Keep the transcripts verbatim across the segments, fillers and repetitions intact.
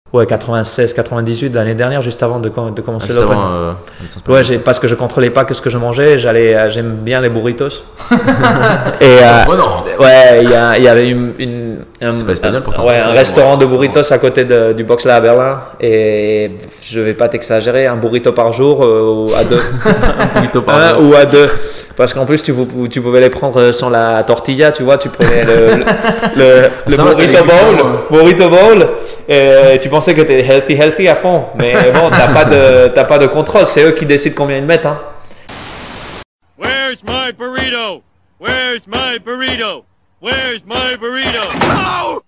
Ouais, quatre-vingt-seize quatre-vingt-dix-huit, l'année dernière, juste avant de, de commencer ah, l'Open. Euh, ouais, j'ai, parce que je contrôlais pas que ce que je mangeais, j'allais, euh, j'aime bien les burritos. Et euh, ouais, il y, a, y avait une, une un, c'est pas espagnol pour un, ouais, un restaurant de burritos à côté de, du Box là à Berlin, et je vais pas t'exagérer, un burrito par jour euh, ou à deux, un burrito par un jour. ou à deux, parce qu'en plus tu, tu pouvais les prendre sans la tortilla, tu vois, tu prenais le, le, le, le burrito bowl, burrito bowl, et tu pensais que tu es healthy healthy à fond, mais bon, t'as pas de t'as pas de contrôle, c'est eux qui décident combien ils mettent, hein. Where's my burrito? Where's my burrito? Where's my burrito? No!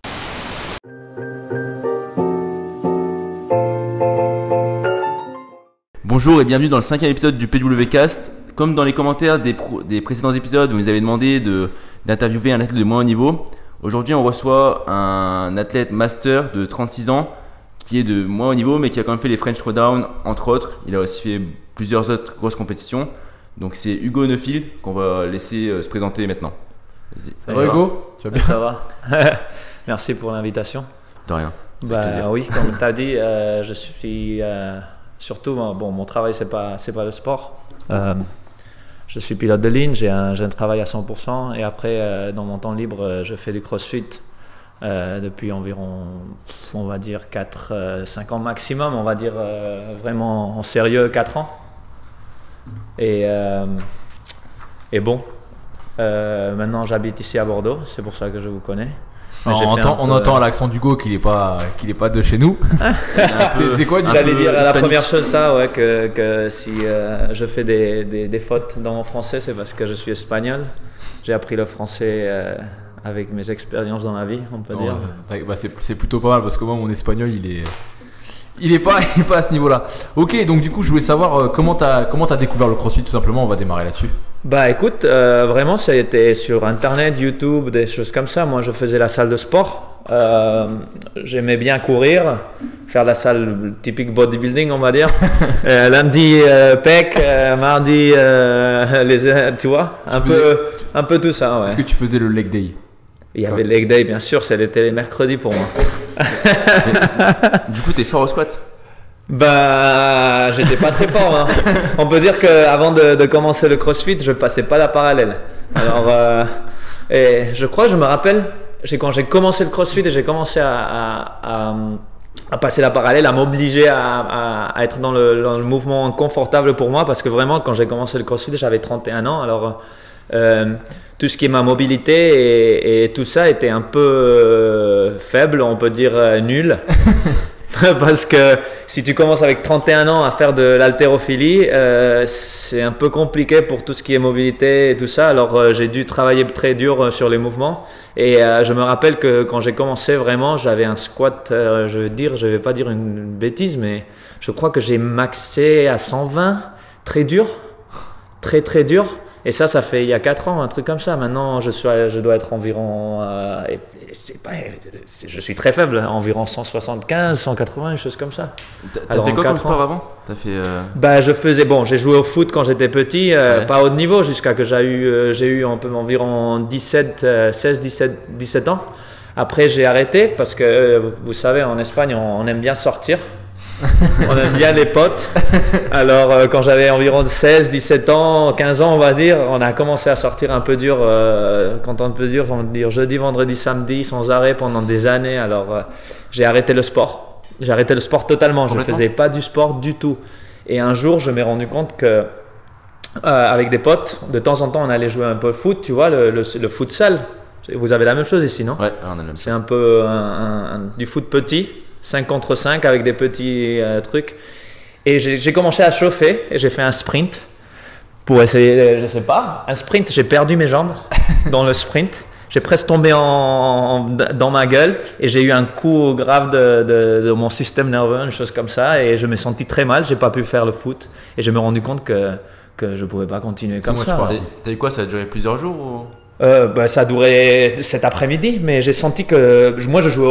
Bonjour et bienvenue dans le cinquième épisode du P W Cast. Comme dans les commentaires des, pro- des précédents épisodes, vous nous avez demandé de, d'interviewer un athlète de moins haut niveau. Aujourd'hui, on reçoit un athlète master de trente-six ans qui est de moins haut niveau, mais qui a quand même fait les French Throwdown, entre autres. Il a aussi fait plusieurs autres grosses compétitions. Donc, c'est Hugo Neufeld qu'on va laisser euh, se présenter maintenant. Vas-y. Ça, ça va, Hugo? Tu vas bien? Ça va. Merci pour l'invitation. De rien. Bah, oui, comme tu as dit, euh, je suis euh, surtout, bon, mon travail, c'est pas, c'est pas le sport. Euh, je suis pilote de ligne, j'ai un, j'ai un travail à cent pour cent et après, euh, dans mon temps libre, je fais du crossfit euh, depuis environ, on va dire, quatre cinq ans maximum, on va dire euh, vraiment en sérieux, quatre ans. Et, euh, et bon, euh, maintenant j'habite ici à Bordeaux, c'est pour ça que je vous connais. Non, on entend, on entend à l'accent d'Hugo qu'il n'est pas, qu'il est pas de chez nous. T'es quoi, j'allais dire la première chose, ça, ouais, que, que si euh, je fais des, des, des fautes dans mon français, c'est parce que je suis espagnol. J'ai appris le français euh, avec mes expériences dans la vie, on peut oh, dire. Bah c'est, c'est plutôt pas mal parce que moi, mon espagnol, il est, il est pas, il est pas à ce niveau-là. Ok, donc du coup, je voulais savoir euh, comment t'as, comment t'as découvert le CrossFit, tout simplement. On va démarrer là-dessus. Bah écoute, euh, vraiment ça a été sur internet, YouTube, des choses comme ça. Moi je faisais la salle de sport, euh, j'aimais bien courir, faire la salle typique bodybuilding on va dire. euh, lundi euh, pec, euh, mardi euh, les, tu vois, un tu peu, faisais, un peu tout ça. Ouais. Est-ce que tu faisais le leg day? Il y avait le leg day bien sûr, c'était les mercredis pour moi. Du coup t'es fort au squat? Bah, j'étais pas très fort. Hein. On peut dire qu'avant de, de commencer le CrossFit, je passais pas la parallèle. Alors, euh, et je crois, je me rappelle, j'ai, quand j'ai commencé le CrossFit et j'ai commencé à, à, à, à passer la parallèle, à m'obliger à, à, à être dans le, dans le mouvement confortable pour moi, parce que vraiment, quand j'ai commencé le CrossFit, j'avais trente et un ans. Alors, euh, tout ce qui est ma mobilité et, et tout ça était un peu euh, faible, on peut dire euh, nul. Parce que si tu commences avec trente et un ans à faire de l'haltérophilie, euh, c'est un peu compliqué pour tout ce qui est mobilité et tout ça. Alors euh, j'ai dû travailler très dur euh, sur les mouvements. Et euh, je me rappelle que quand j'ai commencé vraiment, j'avais un squat, euh, je veux dire, je vais pas dire une, une bêtise, mais je crois que j'ai maxé à cent vingt, très dur, très très dur. Et ça, ça fait il y a quatre ans, un truc comme ça. Maintenant, je, suis, je dois être environ, euh, et c'est pas, c'est, je suis très faible, environ cent soixante-quinze, cent quatre-vingts, une chose comme ça. T'as, t'as fait quoi comme sport avant? T'as fait euh... bah, je faisais, bon, j'ai joué au foot quand j'étais petit, euh, ouais. Pas haut niveau, jusqu'à que j'ai eu, euh, j'ai eu un peu, environ dix-sept, seize, dix-sept, dix-sept ans. Après, j'ai arrêté parce que, euh, vous savez, en Espagne, on, on aime bien sortir. On aime bien les potes. Alors euh, quand j'avais environ seize, dix-sept ans, quinze ans on va dire, on a commencé à sortir un peu dur, euh, quand on peut dire, on va dire jeudi, vendredi, samedi sans arrêt pendant des années. Alors euh, j'ai arrêté le sport. J'ai arrêté le sport totalement. Je ne faisais pas du sport du tout. Et un jour je m'ai rendu compte que euh, avec des potes, de temps en temps on allait jouer un peu au foot, tu vois, le, le, le futsal. Vous avez la même chose ici, non? Ouais, on a la même C'est chose. un peu un, un, un, du foot petit. cinq contre cinq avec des petits euh, trucs. Et j'ai, j'ai commencé à chauffer et j'ai fait un sprint pour essayer, je sais pas, un sprint. J'ai perdu mes jambes dans le sprint. J'ai presque tombé en, en, dans ma gueule et j'ai eu un coup grave de, de, de mon système nerveux, une chose comme ça. Et je me sentis très mal. J'ai pas pu faire le foot et je me suis rendu compte que, que je pouvais pas continuer comme ça. T'as, t'as eu quoi? Ça a duré plusieurs jours ou... Euh, bah, ça a duré cet après-midi, mais j'ai senti que moi je jouais au foot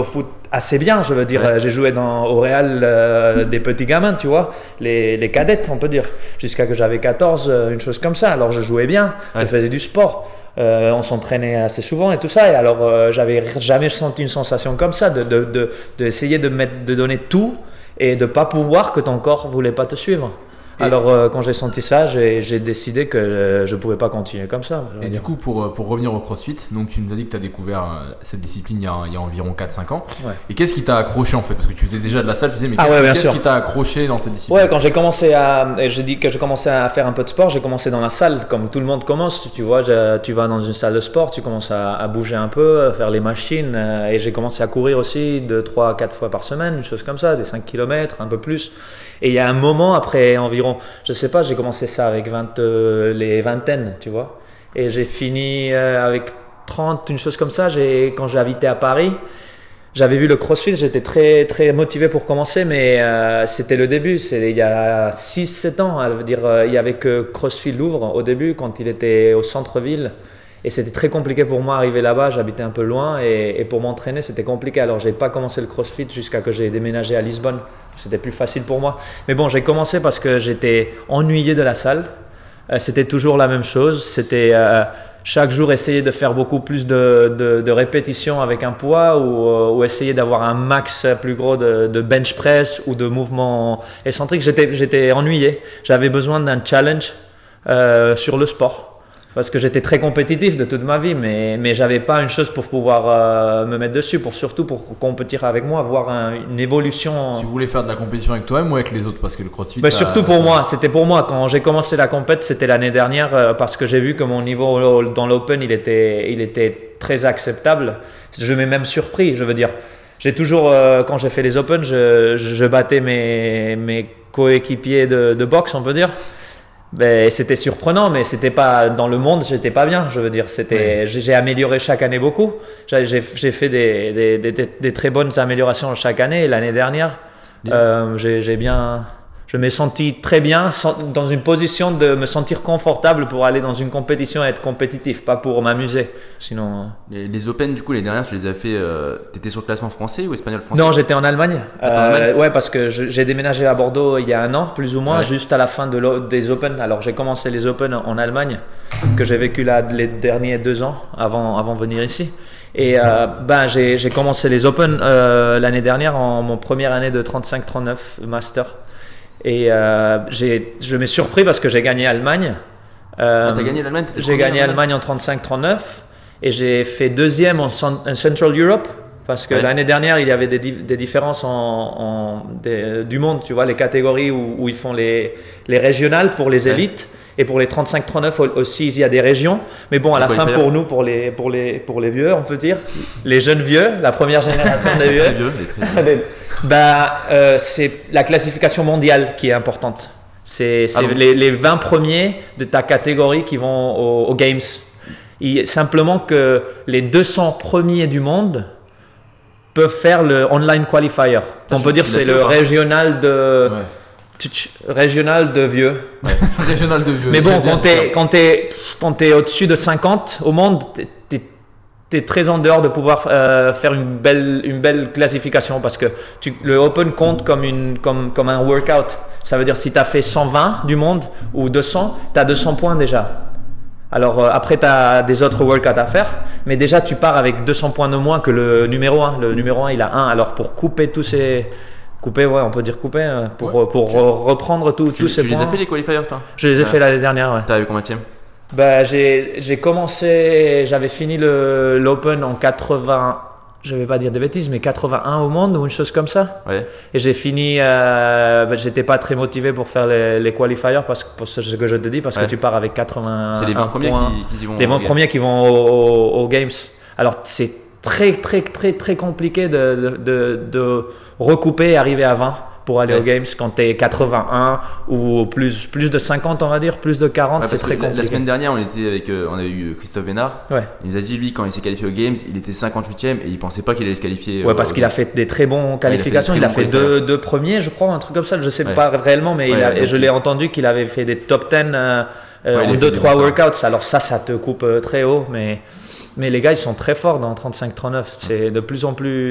assez bien, je veux dire. Ouais. J'ai joué dans, au Real euh, des petits gamins, tu vois, les, les cadettes, on peut dire, jusqu'à que j'avais quatorze, euh, une chose comme ça. Alors je jouais bien, Ouais. je faisais du sport, euh, on s'entraînait assez souvent et tout ça. Et alors euh, j'avais jamais senti une sensation comme ça, de, de, de, de essayer de, mettre, de donner tout et de pas pouvoir que ton corps voulait pas te suivre. Et- Alors euh, quand j'ai senti ça, j'ai j'ai décidé que euh, je pouvais pas continuer comme ça. je veux Et dire. du coup, pour, euh, pour revenir au CrossFit, donc tu nous as dit que tu as découvert euh, cette discipline il y a, il y a environ quatre cinq ans. Ouais. Et qu'est-ce qui t'a accroché en fait? Parce que tu faisais déjà de la salle, tu disais, mais Ah qu'est-ce ouais, bien qu'est-ce sûr. qui t'a accroché dans cette discipline? Ouais, quand j'ai commencé à, et j'ai dit que je commençais à faire un peu de sport, j'ai commencé dans la salle, comme tout le monde commence. Tu vois, je- tu vas dans une salle de sport, tu commences à, à bouger un peu, à faire les machines, euh, et j'ai commencé à courir aussi deux, trois, quatre fois par semaine, une chose comme ça, des cinq kilomètres, un peu plus. Et il y a un moment après environ, je sais pas, j'ai commencé ça avec vingt, euh, les vingtaines, tu vois, et j'ai fini euh, avec trente, une chose comme ça. J'ai, quand j'ai habité à Paris. J'avais vu le CrossFit, j'étais très, très motivé pour commencer, mais euh, c'était le début, c'est il y a six sept ans. Ça veut dire, euh, il y avait que CrossFit Louvre au début, quand il était au centre-ville. Et c'était très compliqué pour moi d'arriver là-bas, j'habitais un peu loin, et, et pour m'entraîner, c'était compliqué. Alors, j'ai pas commencé le CrossFit jusqu'à que j'ai déménagé à Lisbonne. C'était plus facile pour moi. Mais bon, j'ai commencé parce que j'étais ennuyé de la salle. Euh, c'était toujours la même chose. C'était euh, chaque jour essayer de faire beaucoup plus de, de, de répétitions avec un poids, ou, euh, ou essayer d'avoir un max plus gros de, de bench press ou de mouvements excentriques. J'étais, j'étais ennuyé. J'avais besoin d'un challenge euh, sur le sport. Parce que j'étais très compétitif de toute ma vie, mais, mais je n'avais pas une chose pour pouvoir euh, me mettre dessus, pour, surtout pour compétir avec moi, avoir un- une évolution. Tu voulais faire de la compétition avec toi-même ou avec les autres? Parce que le CrossFit. Mais ça- surtout pour ça- moi, c'était pour moi. Quand j'ai commencé la compète, c'était l'année dernière, euh, parce que j'ai vu que mon niveau au- dans l'Open, il était, il était très acceptable. Je m'ai même surpris, je veux dire. J'ai toujours, euh, quand j'ai fait les Open, je, je, je battais mes, mes coéquipiers de, de boxe, on peut dire. Ben, c'était surprenant, mais c'était pas dans le monde, j'étais pas bien. Je veux dire, c'était, Ouais. j'ai j'ai amélioré chaque année beaucoup. J'ai j'ai- j'ai fait des, des, des, des- des très bonnes améliorations chaque année. Et l'année dernière, euh, j'ai j'ai bien, je me senti très bien, sans- dans une position de me sentir confortable pour aller dans une compétition et être compétitif, pas pour m'amuser. Sinon. Les, les Open, du coup, les dernières, tu les as fait. Euh, T'étais sur le classement français ou espagnol français? Non, j'étais en Allemagne. Ah, t'es en Euh, Allemagne ouais, parce que je- j'ai déménagé à Bordeaux il y a un an, plus ou moins, Ouais. juste à la fin de l'o- des Open. Alors j'ai commencé les Open en Allemagne, que j'ai vécu là les derniers deux ans avant, avant de venir ici. Et euh, ben, j'ai j'ai commencé les Open euh, l'année dernière, en mon première année de trente-cinq trente-neuf master. Et euh, j'ai- je m'ai surpris parce que j'ai gagné Allemagne. Euh, Ah, t'as gagné l'Allemagne? T'étais J'ai premier en gagné Allemagne en trente-cinq trente-neuf et j'ai fait deuxième en, Cent- en Central Europe, parce que Ouais. l'année dernière il y avait des, dif- des différences en, en- des- du monde, tu vois, les catégories où, où ils font les, les régionales pour les Ouais. élites, et pour les trente-cinq trente-neuf au- aussi il y a des régions. Mais bon, à la Pourquoi fin il fait pour nous, pour les, pour, les, pour les vieux, on peut dire, les jeunes vieux, la première génération des Très vieux, vieux, les très vieux. bah, euh, c'est la classification mondiale qui est importante. C'est c'est Ah bon les, les vingt premiers de ta catégorie qui vont aux, aux Games. Il- simplement que les deux cents premiers du monde peuvent faire le online qualifier. On je- peut dire tu c'est l'as fait le ou pas régional de Ouais. tch, régional de vieux. Régional de vieux. Mais bon, J'aime bien quand ce t'es terme. quand t'es quand t'es au-dessus de cinquante au monde, t'es- t'es t'es très en dehors de pouvoir euh, faire une belle une belle classification, parce que tu, le Open compte comme une comme comme un workout. Ça veut dire si tu as fait cent vingt du monde ou deux cents, tu as deux cents points déjà. Alors euh, après tu as des autres workouts à faire, mais déjà tu pars avec deux cents points de moins que le numéro un. Le numéro un, il a un. Alors pour couper tous ces couper ouais, on peut dire couper euh, pour Ouais. pour re- reprendre tout- Tu, tous ces tu les points. as fait les qualifiers, toi? Je les ai Ouais. fait l'année dernière, ouais. T'as eu combien de Bah, j'ai j'ai commencé, j'avais fini le- l'Open en quatre-vingts, je vais pas dire de bêtises, mais quatre-vingt-un au monde ou une chose comme ça. Ouais. Et j'ai fini, euh, bah, j'étais pas très motivé pour faire les, les qualifiers, parce que pour ce que je te dis, parce Ouais. que tu pars avec quatre-vingts. C'est les vingt premiers points. qui, qui y vont. Les vingt au game. premiers qui vont au- au- aux Games. Alors c'est très très très très compliqué de, de, de, de recouper et arriver à vingt pour aller Ouais. aux Games quand tu es quatre-vingt-un ou plus, plus de cinquante, on va dire, plus de quarante, Ouais, c'est parce très que la- compliqué. La semaine dernière, on était avec, euh, on avait eu Christophe Vénard. Ouais. Il nous a dit, lui, quand il s'est qualifié aux Games, il était cinquante-huitième et il pensait pas qu'il allait se qualifier. Ouais, euh, parce aux qu'il a Games. fait des très bons qualifications. des Il a très fait bons deux, qualifiers. deux premiers, je crois, un truc comme ça. Je sais Ouais. pas réellement, mais Ouais, il a, ouais, et donc je il- l'ai entendu qu'il avait fait des top dix euh, euh, Ouais, il a en fait deux des trois bons workouts. Alors ça, ça te coupe euh, très haut, mais mais les gars, ils sont très forts dans trente-cinq trente-neuf. C'est de plus en plus.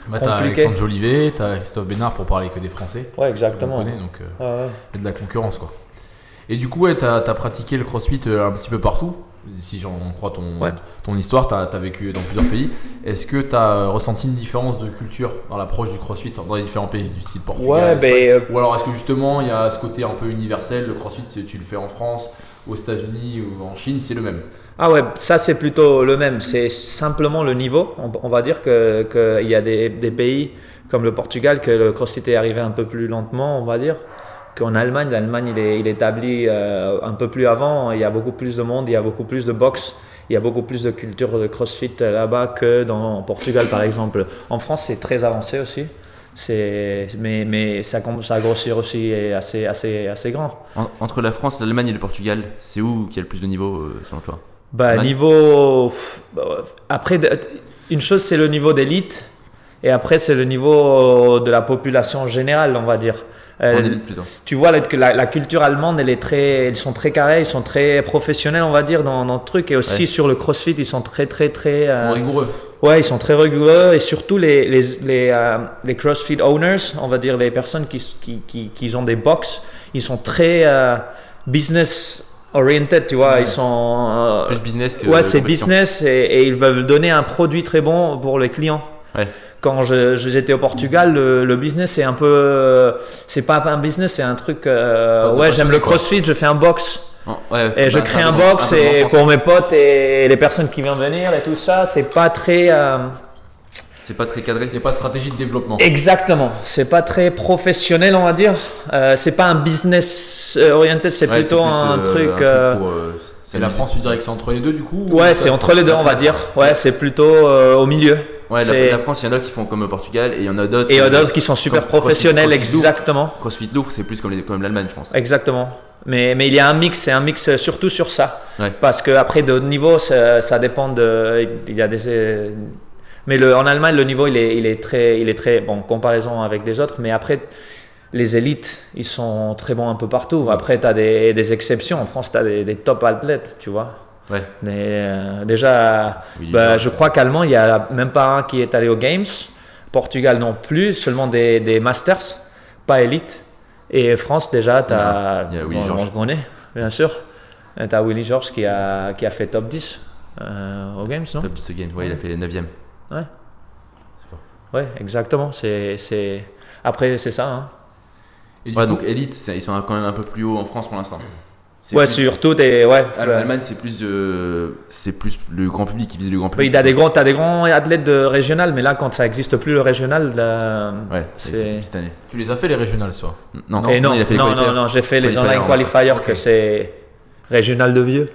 Bah, t'as compliqué. Alexandre Jolivet, t'as Christophe Bénard pour parler que des Français. Ouais, exactement. On connaît, donc euh, Ah ouais. il y a de la concurrence quoi. Et du coup, ouais, t'as as pratiqué le crossfit euh, un petit peu partout. Si j'en crois ton, Ouais. ton histoire, t'as as vécu dans plusieurs pays. Est-ce que t'as ressenti une différence de culture dans l'approche du crossfit dans les différents pays, du style Portugal, Ouais, Espagne ben, euh, ou alors est-ce que justement il y a ce côté un peu universel, le crossfit tu tu le fais en France, aux États-Unis ou en Chine, c'est le même? Ah ouais, ça c'est plutôt le même. C'est simplement le niveau. On, on va dire que qu'il y a des, des pays comme le Portugal que le CrossFit est arrivé un peu plus lentement, on va dire. Qu'en Allemagne, l'Allemagne il est, il est établi euh, un peu plus avant. Il y a beaucoup plus de monde, il y a beaucoup plus de boxe, il y a beaucoup plus de culture de CrossFit là-bas que dans en Portugal par exemple. En France, c'est très avancé aussi. C'est, mais mais ça commence à grossir aussi et assez assez assez grand. En- entre la France, l'Allemagne et le Portugal, c'est où qu'il y a le plus de niveau euh, selon toi? Bah, Ouais. niveau. pff, bah, après, de- une chose, c'est le niveau d'élite. Et après, c'est le niveau de la population générale, on va dire. Euh, En élite plutôt. tu vois la, que la, la culture allemande, elle est très, ils sont très carrés, ils sont très professionnels, on va dire, dans, dans le truc. Et aussi Ouais. sur le CrossFit, ils sont très, très, très. Ils sont euh, rigoureux. Ouais, ils sont très rigoureux et surtout les, les, les, euh, les CrossFit owners, on va dire les personnes qui, qui, qui, qui ont des box, ils sont très euh, business oriented, tu vois, Ouais. ils sont... euh, Plus business que. ouais, c'est compétition. business et, et ils veulent donner un produit très bon pour les clients. Ouais. Quand je, je- j'étais au Portugal, le, le business c'est un peu... euh, c'est pas un business, c'est un truc... euh, Pas de ouais, j'aime passionné, le quoi. CrossFit, je fais un box. Oh, ouais, Et je bah, crée un un peu- box un peu et en pour France. mes potes et les personnes qui viennent venir et tout ça, c'est pas très... euh, C'est pas très cadré. Il n'y a pas de stratégie de développement. Exactement, c'est pas très professionnel on va dire. Euh, c'est pas un business euh, orienté, c'est Ouais, plutôt plus, un euh, truc. un euh, pour, euh, C'est la s'amuser. France, tu dirais que c'est entre les deux du coup? Ouais, c'est entre les deux on va dire. Ouais, c'est plutôt euh, au milieu. Ouais, la, C'est- la France, il y en a qui font comme au Portugal et il y en a d'autres. Et il y en a d'autres qui sont super Comme professionnels, CrossFit- CrossFit Louvre. exactement. CrossFit Louvre, c'est plus comme, les- comme l'Allemagne, je pense. Exactement. Mais, mais il y a un mix, c'est un mix euh, surtout sur ça. Ouais. Parce que après de haut niveau, ça, ça dépend de. Il y a des. euh, Mais le, en Allemagne, le niveau, il est, il est très, il est très bon en comparaison avec les autres. Mais après, les élites, ils sont très bons un peu partout. Après, tu as des, des exceptions. En France, tu as des, des top athlètes, tu vois. Ouais. Mais euh, déjà, Oui, bah, genre. je crois qu'Allemand, il n'y a même pas un qui est allé aux Games. Portugal non plus, seulement des, des Masters, pas élite. Et France, déjà, tu as. Il y a Willy on, Georges. on le connaît, bien sûr. Tu as Willy Georges qui a, qui a fait top dix euh, aux Games, non? Top dix game. Ouais, il a fait neuvième. Ouais. Ouais, exactement. C'est, c'est... Après, c'est ça. Hein. Et du Ouais, coup, donc élite, c'est- ils sont quand même un peu plus haut en France pour l'instant. C'est Ouais, plus- surtout des. Ouais, Al- ouais. Allemagne, c'est plus, de... c'est plus le grand public qui vise le grand Oui, public. t'as des grands, t'as des grands athlètes de régional, mais là, quand ça n'existe plus le régional, là, Ouais, c'est c'est. cette année. tu les as fait les régionales, toi? Non, Et non, il a fait les non, non, qualifiers. non, j'ai fait les Qualifiers, online on va qualifiers faire. que Ok. c'est régional de vieux.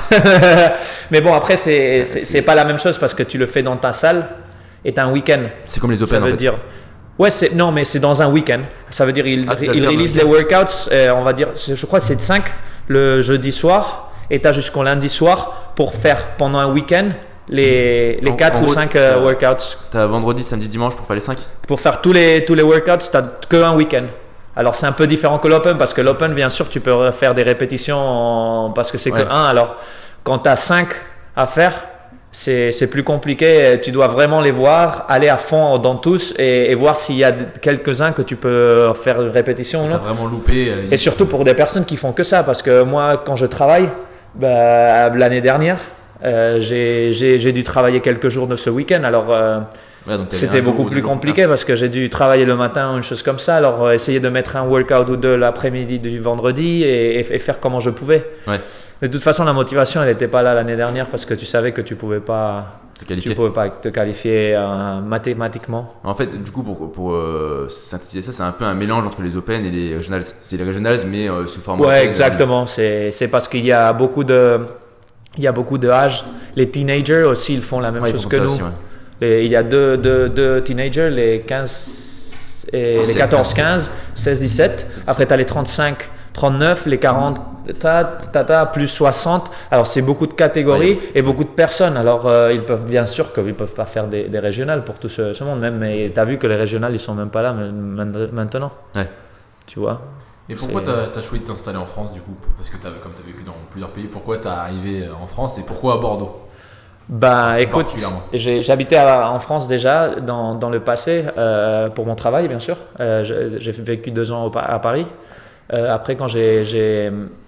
Mais bon, après, c'est, c'est, c'est- c'est pas la même chose parce que tu le fais dans ta salle et t'as un week-end. C'est comme les Ça Open en veut fait. dire. Ouais, c'est, non, mais c'est dans un week-end. Ça veut dire ils Ah, tu dois le ils faire dans réalisent le les workouts, euh, on va dire, je crois que c'est cinq le jeudi soir et tu as jusqu'au lundi soir pour faire pendant un week-end les, les En- quatre en ou gros, cinq t'as- workouts. T'as vendredi, samedi, dimanche pour faire les cinq. Pour faire tous les, tous les workouts, tu n'as que un week-end. Alors c'est un peu différent que l'Open parce que l'Open, bien sûr, tu peux faire des répétitions en- parce que c'est Ouais. que un. Alors quand tu as cinq à faire, c'est c'est plus compliqué. Tu dois vraiment les voir, aller à fond dans tous et, et voir s'il y a quelques-uns que tu peux faire une répétition ou T'as non. vraiment loupé. euh, Et surtout pour des personnes qui font que ça, parce que moi, quand je travaille, bah, l'année dernière, euh, j'ai j'ai- j'ai dû travailler quelques jours de ce week-end. Alors, euh, Ouais, donc t'avais un c'était jour beaucoup ou deux plus jours pour compliqué parce que j'ai dû travailler le matin ou une chose comme ça. Alors, euh, essayer de mettre un workout ou deux l'après-midi du vendredi et, et- et faire comment je pouvais. Ouais. De toute façon, la motivation, elle n'était pas là l'année dernière parce que tu savais que tu pouvais pas, Te tu qualifier. pouvais pas te qualifier euh, mathématiquement. En fait, du coup, pour, pour euh, synthétiser ça, c'est un peu un mélange entre les Open et les Regionals. C'est les Regionals, mais euh, sous forme. Ouais, exactement. C'est c'est parce qu'il y a beaucoup de, il y a beaucoup de âge. Les teenagers aussi, ils font la même Ouais, ils chose font que ça nous. aussi, ouais. Les- il y a deux, deux, deux teenagers, les quinze et les dix-sept, quatorze quinze, seize dix-sept. Après, tu as les trente-cinq trente-neuf, les quarante, ta, ta, ta, plus soixante. Alors, c'est beaucoup de catégories Ouais. et beaucoup de personnes. Alors, euh, ils peuvent, bien sûr qu'ils ne peuvent pas faire des, des régionales pour tout ce, ce monde, même. Mais tu as vu que les régionales, ils sont même pas là ma- maintenant. Ouais. Tu vois. Et pourquoi C'est- t'as as choisi de t'installer en France du coup? Parce que t'as- comme tu as vécu dans plusieurs pays, pourquoi tu as arrivé en France et pourquoi à Bordeaux? Bah écoute, Particulièrement. j'ai- j'habitais à- en France déjà dans, dans le passé euh, pour mon travail bien sûr. Euh, je- j'ai vécu deux ans au Pa- à Paris. Euh, après quand j'ai- j'ai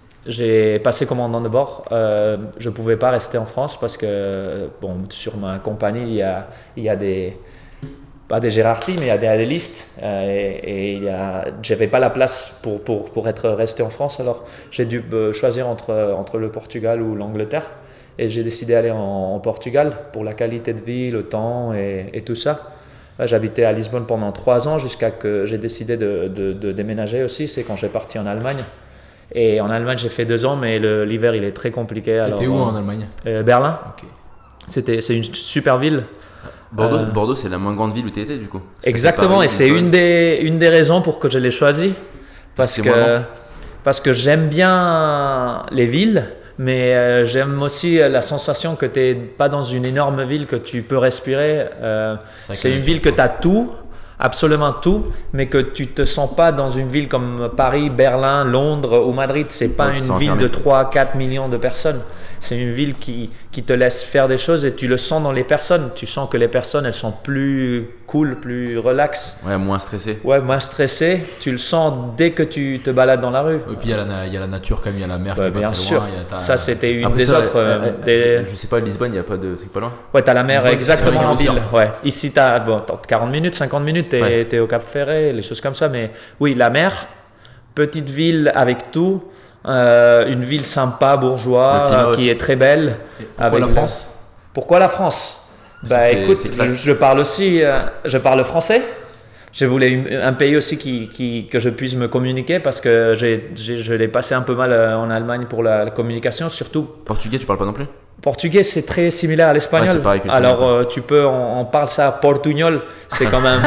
j'ai passé commandant de bord, euh, je ne pouvais pas rester en France parce que bon, sur ma compagnie il y a, il y a des pas des hiérarchies, mais il y a des, des listes euh, et, et je n'avais pas la place pour, pour, pour être resté en France. Alors j'ai dû euh, choisir entre, entre le Portugal ou l'Angleterre et j'ai décidé d'aller en, en Portugal pour la qualité de vie, le temps et, et tout ça. Là, j'habitais à Lisbonne pendant trois ans jusqu'à que j'ai décidé de, de, de déménager aussi. C'est quand j'ai parti en Allemagne. Et en Allemagne, j'ai fait deux ans, mais le- l'hiver, il est très compliqué. Alors, T'étais où euh, en Allemagne? euh, Berlin. Ok. C'était, c'est une super ville. Bordeaux, Euh, Bordeaux c'est la moins grande ville où tu étais du coup. Parce que Exactement, Paris, et c'est Lisbonne. une des, une des raisons pour que je l'ai choisi. Parce C'est que, vraiment- parce que j'aime bien les villes, mais euh, j'aime aussi la sensation que tu n'es pas dans une énorme ville que tu peux respirer. Euh, vrai c'est que- une ville que tu as tout, absolument tout, mais que tu te sens pas dans une ville comme Paris, Berlin, Londres ou Madrid. C'est pas Ouais, tu te une sens ville enfermé. de trois à quatre millions de personnes. C'est une ville qui, qui te laisse faire des choses et tu le sens dans les personnes. Tu sens que les personnes, elles sont plus cool, plus relax. Ouais, moins stressé. Ouais, moins stressé. Tu le sens dès que tu te balades dans la rue. Et puis il y, a la na- il y a la nature quand même, il y a la mer Ouais, qui est pas bien très sûr. loin. il y a ta- Ça, c'était c'est une Après des ça, autres. euh, euh, euh, des- je, je sais pas, Lisbonne, il n'y a pas de. C'est pas loin. Ouais, t'as la mer Lisbonne, exactement c'est en le ville. surf. Ouais. Ici, t'as bon, t'as quarante minutes, cinquante minutes, t'es Ouais. t'es au Cap Ferret, les choses comme ça. Mais oui, la mer, petite ville avec tout, euh, une ville sympa, bourgeois, Le climat euh, qui aussi. est très belle. Et pourquoi avec la France? Pourquoi la France? Parce Bah que c'est- écoute, c'est je, classe. je parle aussi, euh, je parle français. Je voulais une- un pays aussi qui, qui- que je puisse me communiquer parce que j'ai, j'ai- je l'ai passé un peu mal euh, en Allemagne pour la, la communication, surtout Portugais, tu parles pas non plus? portugais, c'est très similaire à l'espagnol. Ouais, c'est pareil que l'espagnol. Alors euh, tu peux, on, on parle ça portugnol, c'est quand même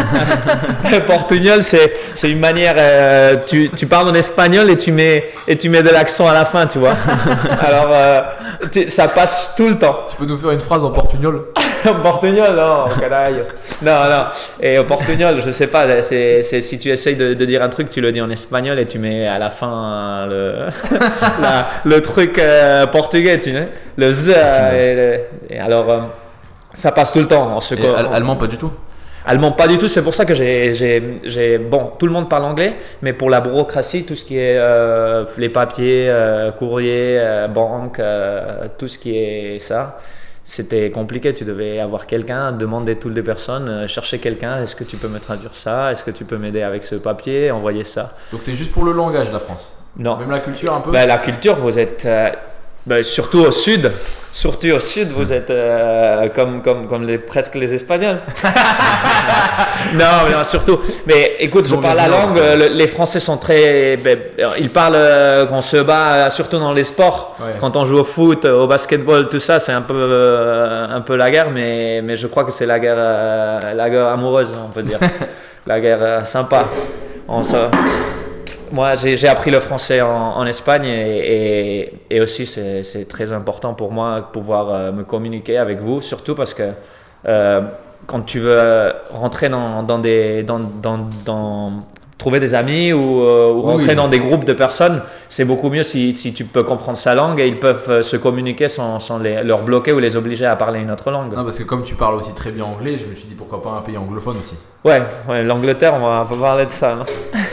portugnol, c'est c'est une manière. euh, tu, tu parles en espagnol et tu mets et tu mets de l'accent à la fin, tu vois. Alors euh, tu- ça passe tout le temps. Tu peux nous faire une phrase en portugnol? Portugnol, non, canaille. Non, non. Et au portugnol, je sais pas, c'est, c'est si tu essayes de, de dire un truc, tu le dis en espagnol et tu mets à la fin le, la- le truc euh, portugais, tu sais. Le z. Et, le- et alors, euh, ça passe tout le temps. En ce Et co- al- allemand, pas du tout? Allemand, pas du tout. C'est pour ça que j'ai, j'ai, j'ai- Bon, tout le monde parle anglais, mais pour la bureaucratie, tout ce qui est euh, les papiers, euh, courrier, euh, banque, euh, tout ce qui est ça, c'était compliqué. Tu devais avoir quelqu'un, demander toutes les personnes, euh, chercher quelqu'un. Est-ce que tu peux me traduire ça? Est-ce que tu peux m'aider avec ce papier? Envoyer ça? Donc c'est juste pour le langage la France. Non. Même la culture un peu. Ben, la culture, vous êtes. euh, ben, surtout au sud. Surtout au sud, vous êtes euh, comme, comme, comme les, presque les Espagnols. non, mais non, surtout. Mais écoute, je Bon, parle bien la sûr. langue. euh, le- les Français sont très. Ben, ils parlent euh, quand on se bat, euh, surtout dans les sports. Ouais. Quand on joue au foot, euh, au basketball, tout ça, c'est un peu, euh, un peu la guerre. Mais, mais je crois que c'est la guerre, euh, la guerre amoureuse, on peut dire. La guerre euh, sympa. On se- Moi, j'ai j'ai appris le français en, en Espagne et, et, et aussi c'est c'est très important pour moi de pouvoir euh, me communiquer avec vous, surtout parce que euh, quand tu veux rentrer dans, dans des dans, dans, dans trouver des amis ou, euh, ou Oui, rentrer oui. dans des groupes de personnes, c'est beaucoup mieux si, si tu peux comprendre sa langue et ils peuvent euh, se communiquer sans, sans les, leur bloquer ou les obliger à parler une autre langue. Non, parce que comme tu parles aussi très bien anglais, je me suis dit pourquoi pas un pays anglophone aussi. Ouais, ouais, l'Angleterre, on va pas parler de ça. non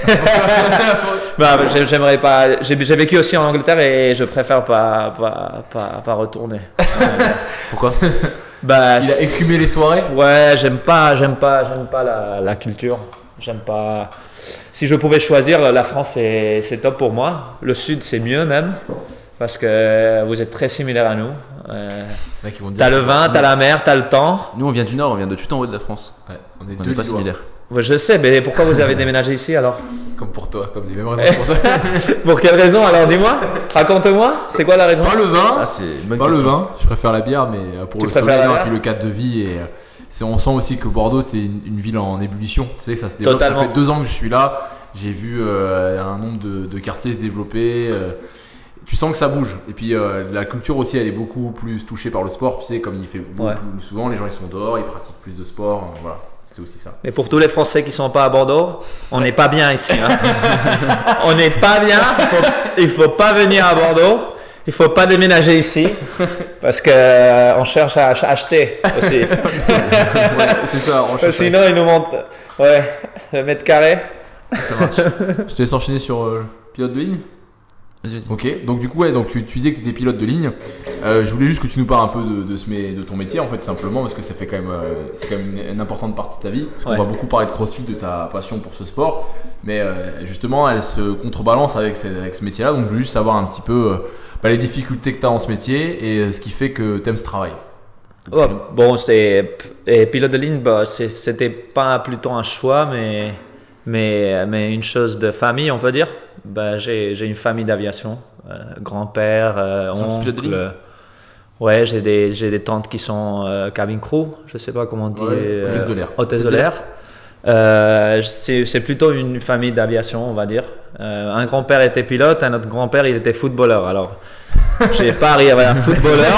Bah, j'ai- j'aimerais pas. J'ai j'ai vécu aussi en Angleterre et je préfère pas, pas, pas, pas retourner. Pourquoi? Bah, Il a écumé les soirées. ouais, j'aime pas, j'aime pas, j'aime pas la, la culture. J'aime pas. Si je pouvais choisir, la France c'est c'est top pour moi. Le Sud c'est mieux même parce que vous êtes très similaires à nous. Euh, Mec, ils vont te t'as dire- le vin, t'as la mer, t'as le temps. Nous, on vient du Nord, on vient de tout en haut de la France. Ouais, on est On deux n'est pas Lillois. similaires. Ouais, je sais, mais pourquoi vous avez déménagé ici alors? Comme pour toi, comme des mêmes raisons pour toi. Pour quelle raison alors? Dis-moi, raconte-moi. C'est quoi la raison? Pas le vin. Ah, c'est une bonne Pas le question. vin, je préfère la bière, mais euh, pour Tu le préfères soleil la non, et bière puis le cadre de vie. Et euh, c'est- on sent aussi que Bordeaux, c'est une, une ville en ébullition. Tu sais, ça se développe. Totalement. Ça fait deux ans que je suis là. J'ai vu euh, un nombre de, de quartiers se développer. euh, tu sens que ça bouge. Et puis euh, la culture aussi, elle est beaucoup plus touchée par le sport. Tu sais, comme il fait beaucoup Ouais. plus souvent, les gens ils sont dehors, ils pratiquent plus de sport. euh, voilà, c'est aussi ça. Mais pour tous les Français qui sont pas à Bordeaux, on n'est pas bien ici. hein. On n'est pas bien. Il faut, il faut pas venir à Bordeaux. il faut pas déménager ici parce que euh, on cherche à ach- acheter aussi. Ouais, c'est ça, on cherche. Sinon, il nous monte ouais, le mètre carré. Ça marche. Je te laisse enchaîner sur euh, pilote de ligne. Vas-y, vas-y. Ok, donc du coup, ouais, donc tu, tu disais que tu étais pilote de ligne. Euh, je voulais juste que tu nous parles un peu de, de, ce, mé- de ton métier, en fait, tout simplement, parce que ça fait quand même, euh, c'est quand même une, une importante partie de ta vie. Parce qu'on Ouais. va beaucoup parler de CrossFit, de ta passion pour ce sport, mais euh, justement, elle se contrebalance avec, ce- avec ce métier-là. Donc, je veux juste savoir un petit peu euh, bah, les difficultés que tu as dans ce métier et euh, ce qui fait que tu aimes ce travail. Oh, bon, c'est et pilote de ligne, bah, c'est- c'était pas plutôt un choix, mais mais mais une chose de famille, on peut dire. Bah, j'ai j'ai une famille d'aviation, euh, grand-père, euh, Ils sont tous pilotes de ligne? oncle. Ouais, j'ai des j'ai des tantes qui sont euh, cabin crew, je sais pas comment on dit. Ouais, euh, hôtesse de l'air. hôtesse de l'air. Euh, c'est c'est plutôt une famille d'aviation, on va dire. Euh, un grand-père était pilote, un autre grand-père il était footballeur. Alors, j'ai pas arrivé à un footballeur.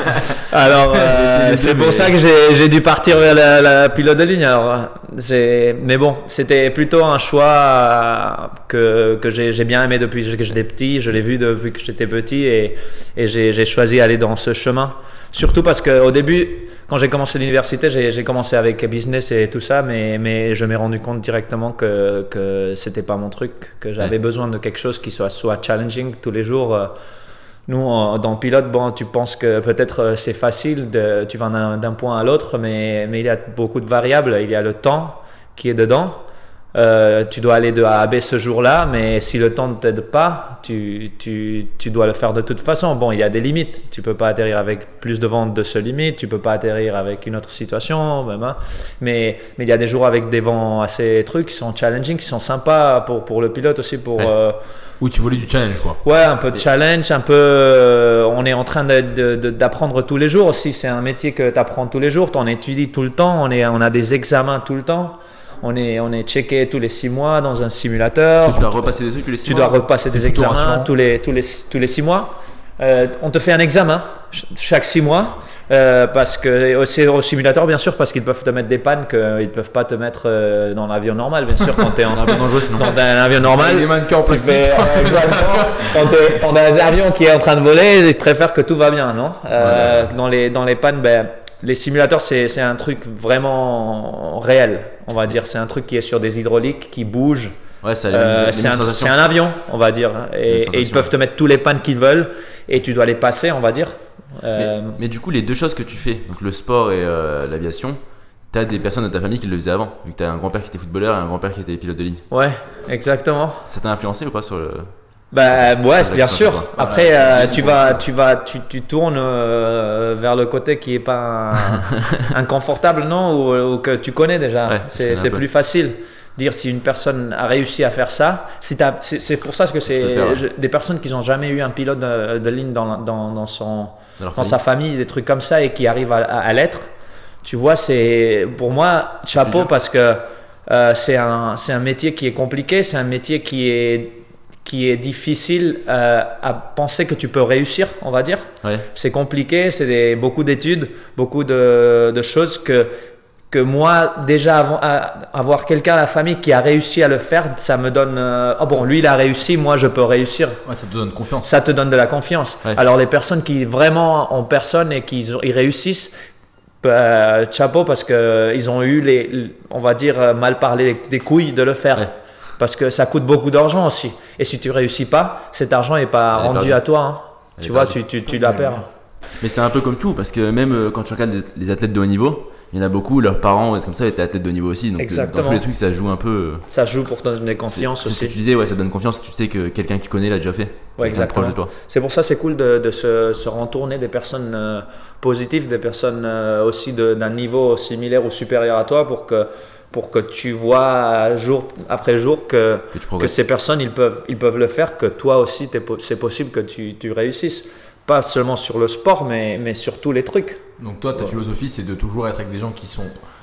Alors, euh, c'est pour ça que j'ai j'ai dû partir vers la, la pilote de ligne. Alors, j'ai- mais bon, c'était plutôt un choix euh, que, que j'ai j'ai bien aimé depuis que j'étais petit. Je l'ai vu depuis que j'étais petit et, et j'ai j'ai choisi d'aller dans ce chemin. Surtout parce qu'au début, quand j'ai commencé l'université, j'ai j'ai commencé avec business et tout ça, mais, mais je m'ai rendu compte directement que, que c'était pas mon truc, que j'avais Ouais. besoin de quelque chose qui soit, soit challenging tous les jours. Euh, Nous, en- dans pilote, bon, tu penses que peut-être euh, c'est facile, de, tu vas d'un d'un point à l'autre, mais, mais il y a beaucoup de variables. Il y a le temps qui est dedans. Euh, tu dois aller de A à B ce jour-là, mais si le temps ne t'aide pas, tu, tu, tu dois le faire de toute façon. Bon, il y a des limites. Tu peux pas atterrir avec plus de ventes de ce limite, tu peux pas atterrir avec une autre situation, même, hein. mais, mais il y a des jours avec des vents assez trucs qui sont challenging, qui sont sympas pour, pour le pilote aussi, pour... Ouais. euh, Oui, tu voulais du challenge, quoi. Ouais, un peu de challenge, un peu. euh, on est en train de- de- de- d'apprendre tous les jours aussi. C'est un métier que tu apprends tous les jours. Tu en étudies tout le temps. On, est, on a des examens tout le temps. On est, on est checké tous les six mois dans un simulateur. Tu dois repasser des trucs tous les six Tu mois. dois repasser C'est des plutôt examens rassurant. tous les, tous, les, tous les six mois. Euh, on te fait un examen ch- chaque six mois. euh, parce que c'est au simulateur, bien sûr, parce qu'ils peuvent te mettre des pannes qu'ils ne peuvent pas te mettre euh, dans l'avion normal, bien sûr, quand tu es en C'est un peu dangereux sinon. dans un avion normal. Les mannequins en plastique. Mais, euh, exactement. quand t'es quand t'as un avion qui est en train de voler, ils préfèrent que tout va bien, non? Euh, dans, les, dans les pannes, ben, les simulateurs, c'est c'est un truc vraiment réel, on va dire. C'est un truc qui est sur des hydrauliques, qui bouge. Ouais, ça a Euh, les mêmes c'est un, sensations. c'est un avion, on va dire. Et, Même et ils sensation. peuvent te mettre tous les pannes qu'ils veulent et tu dois les passer, on va dire. Euh, Mais, mais du coup, les deux choses que tu fais, donc le sport et euh, l'aviation, t'as des personnes de ta famille qui le faisaient avant. Vu que t'as un grand-père qui était footballeur et un grand-père qui était pilote de ligne. ouais, exactement. Ça t'a influencé ou pas sur le. Bah ouais, Ça bien l'exploite, sûr. quoi. Après, Voilà. euh, tu vas, tu vas, tu, tu tournes euh, vers le côté qui est pas un- inconfortable, non, ou, ou que tu connais déjà. Ouais, je c'est connais un c'est peu. plus facile. Dire si une personne a réussi à faire ça, si t'as- c'est c'est pour ça que peux le c'est faire, ouais. je- des personnes qui n'ont jamais eu un pilote de, de ligne dans, dans, dans son dans leur dans famille sa famille, des trucs comme ça et qui arrivent à, à- à l'être. Tu vois, c'est pour moi chapeau dur. parce que euh, c'est un c'est un métier qui est compliqué, c'est un métier qui est qui est difficile euh, à penser que tu peux réussir, on va dire. Ouais. C'est compliqué, c'est des- beaucoup d'études, beaucoup de, de choses que, que moi, déjà avant, à- avoir quelqu'un à la famille qui a réussi à le faire, ça me donne... euh, oh bon, lui il a réussi, moi je peux réussir. Ouais, ça te donne confiance. Ça te donne de la confiance. Ouais. Alors les personnes qui vraiment ont personne et qui ils réussissent, bah, chapeau parce qu'ils ont eu, les, on va dire, euh, mal parlé des couilles de le faire. Ouais. Parce que ça coûte beaucoup d'argent aussi. Et si tu réussis pas, cet argent n'est pas Elle est rendu perdue. à toi, hein. Elle Tu est vois, perdue. tu, tu, tu la perds. Mais c'est un peu comme tout, parce que même euh, quand tu regardes les, les athlètes de haut niveau, il y en a beaucoup, leurs parents, ou des trucs comme ça, étaient athlètes de haut niveau aussi. Donc euh, Exactement. dans tous les trucs, ça joue un peu. euh, Ça joue pour te donner C'est confiance c'est ce que aussi. tu disais, ouais, ça donne confiance si tu sais que quelqu'un que tu connais l'a déjà fait. Ouais, Quelqu'un de proche exactement. de toi. C'est pour ça que c'est cool de, de se, se rentourner des personnes euh, positives, des personnes euh, aussi de- d'un niveau similaire ou supérieur à toi pour que, pour que tu vois jour après jour que, Que tu que progresses. ces personnes ils peuvent, ils peuvent le faire, que toi aussi t'es po- c'est possible que tu, tu réussisses. Pas seulement sur le sport, mais, mais sur tous les trucs. Donc toi, ta philosophie, c'est de toujours être avec des gens qui sont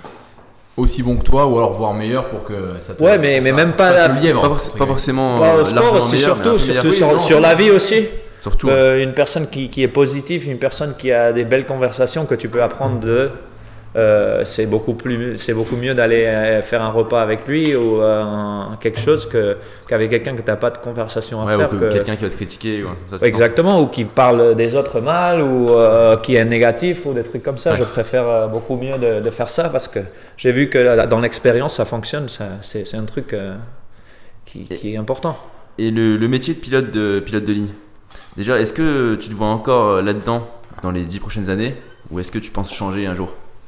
aussi bons que toi ou alors voire meilleurs pour que ça te Ouais, mais- mais fasse- même pas fasse la- le lièvre, Pas, entre forc- pas guillemets. forcément Pas euh, au sport largement aussi, meilleur, mais un surtout, peu meilleur. surtout Oui, sur, non, sur non. la vie aussi. Surtout. Euh, une personne qui, qui est positive, une personne qui a des belles conversations que tu peux apprendre de, euh, c'est beaucoup plus, c'est beaucoup mieux d'aller euh, faire un repas avec lui ou euh, un- quelque chose que qu'avec quelqu'un que t'as pas de conversation à Ouais, ou faire. que que- quelqu'un qui va te critiquer. Ouais, ça, tu Exactement, ou qui parle des autres mal, ou euh, qui est négatif, ou des trucs comme ça. Ouais. Je préfère euh, beaucoup mieux de, de faire ça parce que j'ai vu que là, dans l'expérience, ça fonctionne. Ça- C'est c'est un truc euh, qui, qui est important. Et le, le métier de pilote de, pilote de ligne, déjà, est-ce que tu te vois encore euh, là-dedans dans les dix prochaines années ou est-ce que tu penses changer un jour?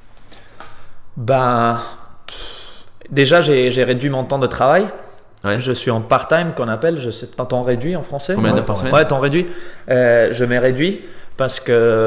Ben, déjà, j'ai j'ai réduit mon temps de travail. Ouais. Je suis en part-time, qu'on appelle, je sais, temps réduit en français. Combien Ouais, d'heures par temps- semaine? Ouais, temps réduit. Euh, je m'ai réduit parce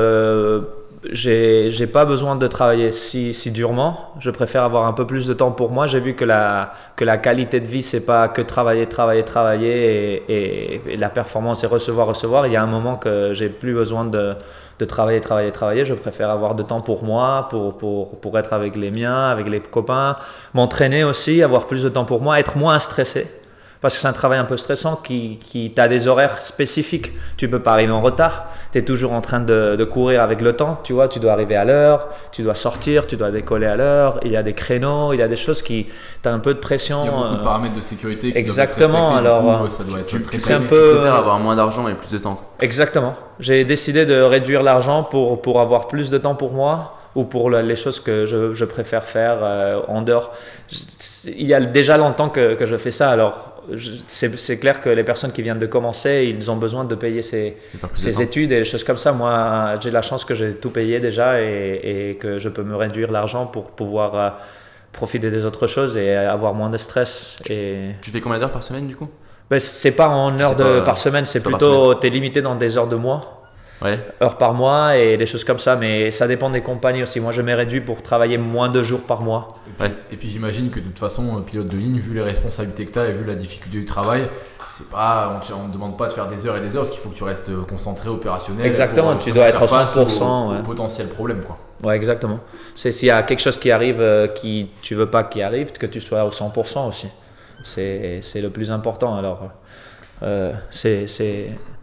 que j'ai j'ai pas besoin de travailler si, si durement. Je préfère avoir un peu plus de temps pour moi. J'ai vu que la, que la qualité de vie, c'est pas que travailler, travailler, travailler et, et- et la performance, c'est recevoir, recevoir. Il y a un moment que j'ai plus besoin de, de travailler, travailler, travailler. Je préfère avoir de temps pour moi, pour, pour, pour être avec les miens, avec les copains, m'entraîner aussi, avoir plus de temps pour moi, être moins stressé. Parce que c'est un travail un peu stressant qui, qui tu as des horaires spécifiques. Tu peux pas arriver en retard. Tu es toujours en train de, de courir avec le temps. Tu vois, tu dois arriver à l'heure, tu dois sortir, tu dois décoller à l'heure. Il y a des créneaux, il y a des choses qui. Tu as un peu de pression. Il y a beaucoup de euh, paramètres de sécurité qui Exactement, doivent être respectés, du alors, coup, ça doit être Tu, très tu c'est un cadré. peu- tu préfères avoir moins d'argent et plus de temps. Exactement. J'ai décidé de réduire l'argent pour, pour avoir plus de temps pour moi ou pour le- les choses que je, je préfère faire euh, en dehors. Je- Il y a déjà longtemps que, que je fais ça, alors je- c'est c'est clair que les personnes qui viennent de commencer, ils ont besoin de payer ces, De faire plus de ces temps. études et des choses comme ça. Moi, j'ai la chance que j'ai tout payé déjà et, et que je peux me réduire l'argent pour pouvoir euh, profiter des autres choses et avoir moins de stress. Et Tu fais combien d'heures par semaine du coup? ben, c'est pas en heures C'est de, pas- par semaine, c'est c'est pas par plutôt, tu es limité dans des heures de mois. Ouais. Heures par mois et des choses comme ça, mais ça dépend des compagnies aussi. Moi, je m'ai réduit pour travailler moins de jours par mois. Ouais. Et puis j'imagine que de toute façon, euh, pilote de ligne, vu les responsabilités que tu as et vu la difficulté du travail, c'est pas, on ne demande pas de faire des heures et des heures parce qu'il faut que tu restes concentré, opérationnel. Exactement, pour, tu euh, dois faire être au face cent pour cent, au, ouais. au potentiel problème, quoi. Ouais, exactement. C'est s'il y a quelque chose qui arrive euh, qui tu veux pas qu'il arrive, que tu sois au cent pour cent aussi. C'est c'est le plus important. Alors, euh, c'est c'est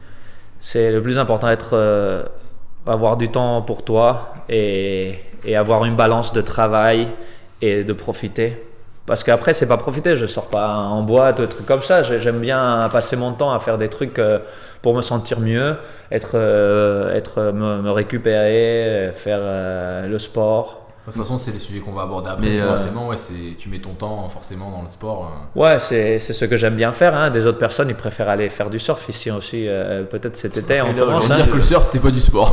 c'est le plus important d'être euh, avoir du temps pour toi et, et avoir une balance de travail et de profiter. Parce qu'après, c'est pas profiter, je sors pas en boîte, des trucs comme ça. J'ai- J'aime bien passer mon temps à faire des trucs euh, pour me sentir mieux, être, euh, être, me, me récupérer, faire euh, le sport. De toute façon, c'est les sujets qu'on va aborder après. Mais, mais euh, forcément, ouais, c'est, tu mets ton temps forcément dans le sport. euh. Ouais, c'est c'est ce que j'aime bien faire. Hein. Des autres personnes, ils préfèrent aller faire du surf ici aussi. euh, Peut-être cet été, on Et là, commence. Autant hein. dire que le surf, c'était pas du sport.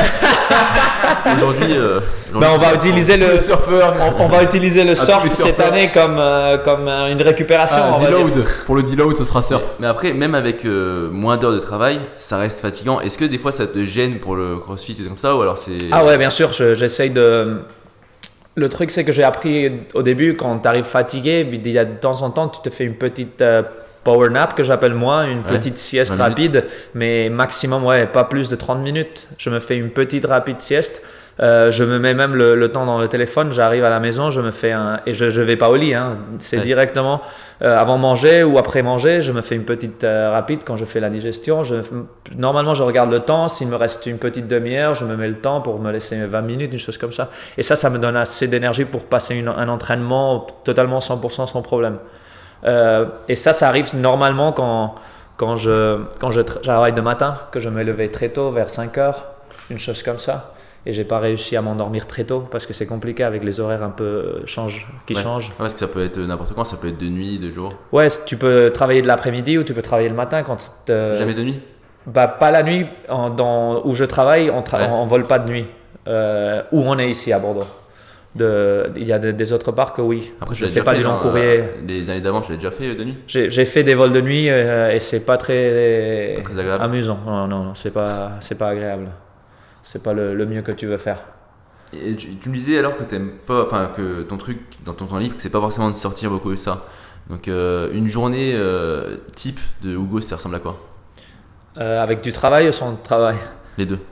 Aujourd'hui, euh, Ben, aujourd'hui, on va c'est- utiliser le, Le surfeur, on, on va utiliser le tous surf les cette surfeurs. année comme, euh, comme euh, une récupération. ah, on va dire. deload. Pour le deload, ce sera surf. Mais après, même avec euh, moins d'heures de travail, ça reste fatigant. Est-ce que des fois ça te gêne pour le crossfit et comme ça ou alors c'est. Ah ouais, bien sûr, je- j'essaye de... Le truc, c'est que j'ai appris au début, quand tu arrives fatigué, il y a de temps en temps, tu te fais une petite euh, power nap, que j'appelle moi, une Ouais, petite sieste vingt minutes. rapide, mais maximum, ouais, pas plus de trente minutes. Je me fais une petite rapide sieste. Euh, je me mets même le, le temps dans le téléphone, j'arrive à la maison, je me fais un... Et je ne vais pas au lit, hein. C'est Ouais. directement euh, avant manger ou après manger, je me fais une petite euh, rapide quand je fais la digestion. Je... Normalement, je regarde le temps, s'il me reste une petite demi-heure, je me mets le temps pour me laisser vingt minutes, une chose comme ça. Et ça, ça me donne assez d'énergie pour passer une- un entraînement totalement cent pour cent sans problème. Euh, et ça, ça arrive normalement quand, quand je, quand je tra- travaille de matin, que je me levais très tôt, vers cinq heures, une chose comme ça. Et j'ai pas réussi à m'endormir très tôt parce que c'est compliqué avec les horaires un peu euh, change, qui Ouais. changent. Ouais, parce que ça peut être n'importe quand, ça peut être de nuit, de jour. Ouais, c- tu peux travailler de l'après-midi ou tu peux travailler le matin quand te- Jamais de nuit. Bah, pas la nuit. En- dans, où je travaille, on, tra- Ouais. on vole pas de nuit. Euh, où on est ici à Bordeaux. De, il y a des, des autres parcs, oui. Après, tu je l'as fais déjà pas fait du long dans, courrier. euh, les années d'avant, tu l'as déjà fait euh, de nuit. J'ai j'ai fait des vols de nuit euh, et c'est pas très, Pas très agréable. amusant. Non, non, non, c'est pas, c'est pas agréable. C'est pas le, le mieux que tu veux faire. Et tu, tu me disais alors que t'aimes pas, enfin que ton truc dans ton temps libre, que c'est pas forcément de sortir beaucoup de ça. Donc euh, une journée euh, type de Hugo, ça ressemble à quoi? Euh, avec du travail ou sans travail? Les deux.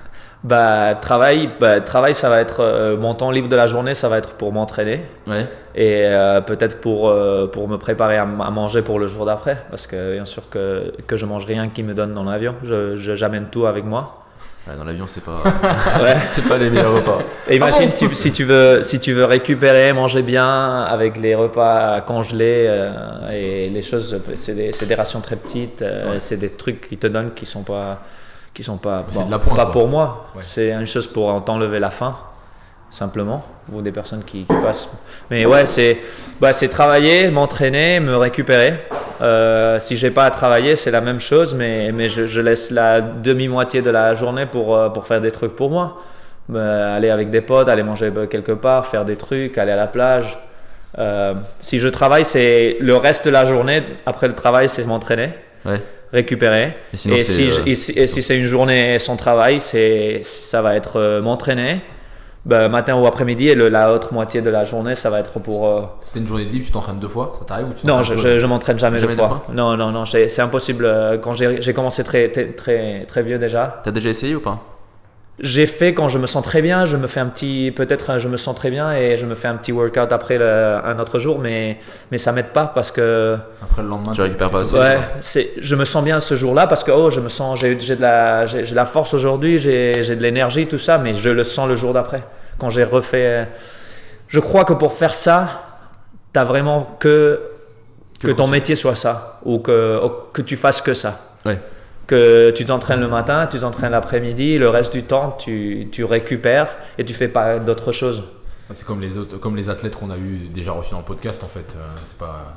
Bah, travail, bah, travail, ça va être euh, mon temps libre de la journée, ça va être pour m'entraîner Ouais. et euh, peut-être pour, euh, pour me préparer à, m- à manger pour le jour d'après. Parce que bien sûr que, que je mange rien qui me donne dans l'avion, je, je- j'amène tout avec moi. Ouais, dans l'avion, c'est pas, Ouais. c'est pas les meilleurs repas. Et imagine Ah bon tu- si tu veux si tu veux récupérer, manger bien avec les repas congelés euh, et les choses, c'est des, c'est des rations très petites, euh, Ouais. c'est des trucs qu'ils te donnent qui sont pas qui sont pas C'est de la pointe, pas quoi. pour moi. Ouais. C'est une chose pour t'enlever la faim simplement, ou des personnes qui, qui passent. Mais ouais, c'est bah, c'est travailler, m'entraîner, me récupérer. Euh, si j'ai pas à travailler, c'est la même chose, mais, mais je, je laisse la demi-moitié de la journée pour, euh, pour faire des trucs pour moi. Euh, aller avec des potes, aller manger quelque part, faire des trucs, aller à la plage. Euh, si je travaille, c'est le reste de la journée, après le travail, c'est m'entraîner, Ouais. récupérer. Et sinon, Et c'est, si, euh, je- et si, et si c'est une journée sans travail, c'est, ça va être euh, m'entraîner. Ben, matin ou après-midi, et le, la autre moitié de la journée, ça va être pour. euh, C'était une journée de libre, tu t'entraînes deux fois, ça t'arrive ou tu Non, t'entraînes je, deux je, je m'entraîne jamais, Jamais deux deux fois. Non, non, non, j'ai- c'est impossible. Euh, Quand j'ai j'ai commencé très, très, très, très vieux déjà, T'as déjà essayé ou pas? j'ai fait quand je me sens très bien, je me fais un petit, peut-être euh, je me sens très bien et je me fais un petit workout après le- un autre jour, mais, mais ça m'aide pas parce que Après le lendemain, Tu récupères pas assez. ouais, c'est, je me sens bien ce jour-là parce que oh, je me sens, j'ai, j'ai de la, j'ai, j'ai de la force aujourd'hui, j'ai, j'ai de l'énergie, tout ça, mais je le sens le jour d'après. Quand j'ai refait, je crois que pour faire ça, t'as vraiment que que, Que ton pour ça. métier soit ça ou que ou que tu fasses que ça. Ouais. Que tu t'entraînes le matin, tu t'entraînes l'après-midi, le reste du temps tu, tu récupères et tu fais pas d'autres choses. c'est comme les autres, comme les athlètes qu'on a eu déjà reçus dans le podcast en fait, euh, c'est pas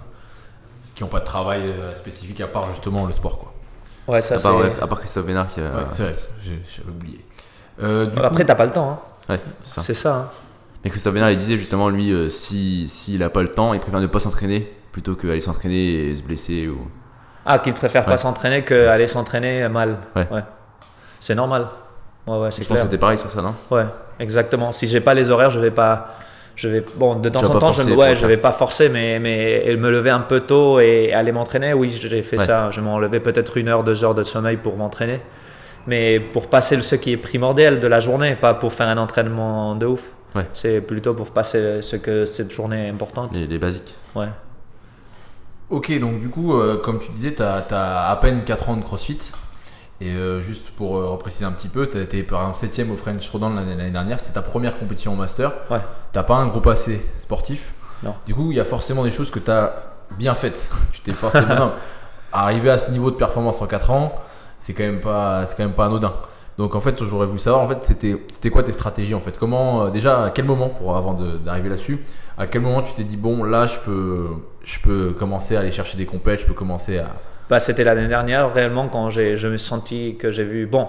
qui n'ont pas de travail euh, spécifique à part justement le sport quoi. Ouais, ça À c'est. part, ouais, à part Christophe Vénard qui a. Ouais, c'est vrai, j'ai- j'avais oublié. Euh, du Après coup, t'as pas le temps, hein. Ouais, c'est ça. C'est ça. Hein. Mais Christophe Vénard, il disait justement, lui, euh, si, s'il a pas le temps, il préfère ne pas s'entraîner plutôt qu'aller s'entraîner et se blesser. Ou... Ah, qu'il préfère Ouais. pas s'entraîner qu'aller s'entraîner mal. Ouais. C'est normal. Ouais, ouais, c'est Je pense clair. que t'es pareil sur ça, non? Ouais, exactement. Si j'ai pas les horaires, je vais pas. Je vais, bon, de temps vas en pas temps, je, forcer me- pour ouais, le je faire. vais pas forcer, mais, mais me lever un peu tôt et aller m'entraîner, oui, j'ai fait Ouais. ça. Je m'enlevais peut-être une heure, deux heures de sommeil pour m'entraîner. Mais pour passer ce qui est primordial de la journée, pas pour faire un entraînement de ouf. Ouais. C'est plutôt pour passer ce que cette journée est importante. Les, les basiques. Ouais. ok, donc du coup, euh, comme tu disais, tu as à peine quatre ans de CrossFit. Et euh, juste pour euh, repréciser un petit peu, tu as été par exemple septième au French Showdown l'année l'année dernière, c'était ta première compétition en master. Ouais. T'as pas un gros passé sportif. Non. Du coup, il y a forcément des choses que tu as bien faites. Tu t'es forcément. non, arriver à ce niveau de performance en quatre ans, c'est quand même pas, c'est quand même pas anodin. Donc en fait, j'aurais voulu savoir en fait, c'était, c'était quoi tes stratégies en fait. Comment, euh, déjà, à quel moment, pour avant de- d'arriver là-dessus, à quel moment tu t'es dit bon, là, je peux, je peux commencer à aller chercher des compètes, je peux commencer à. Bah, c'était l'année dernière, réellement, quand j'ai, je me suis senti que j'ai vu. Bon,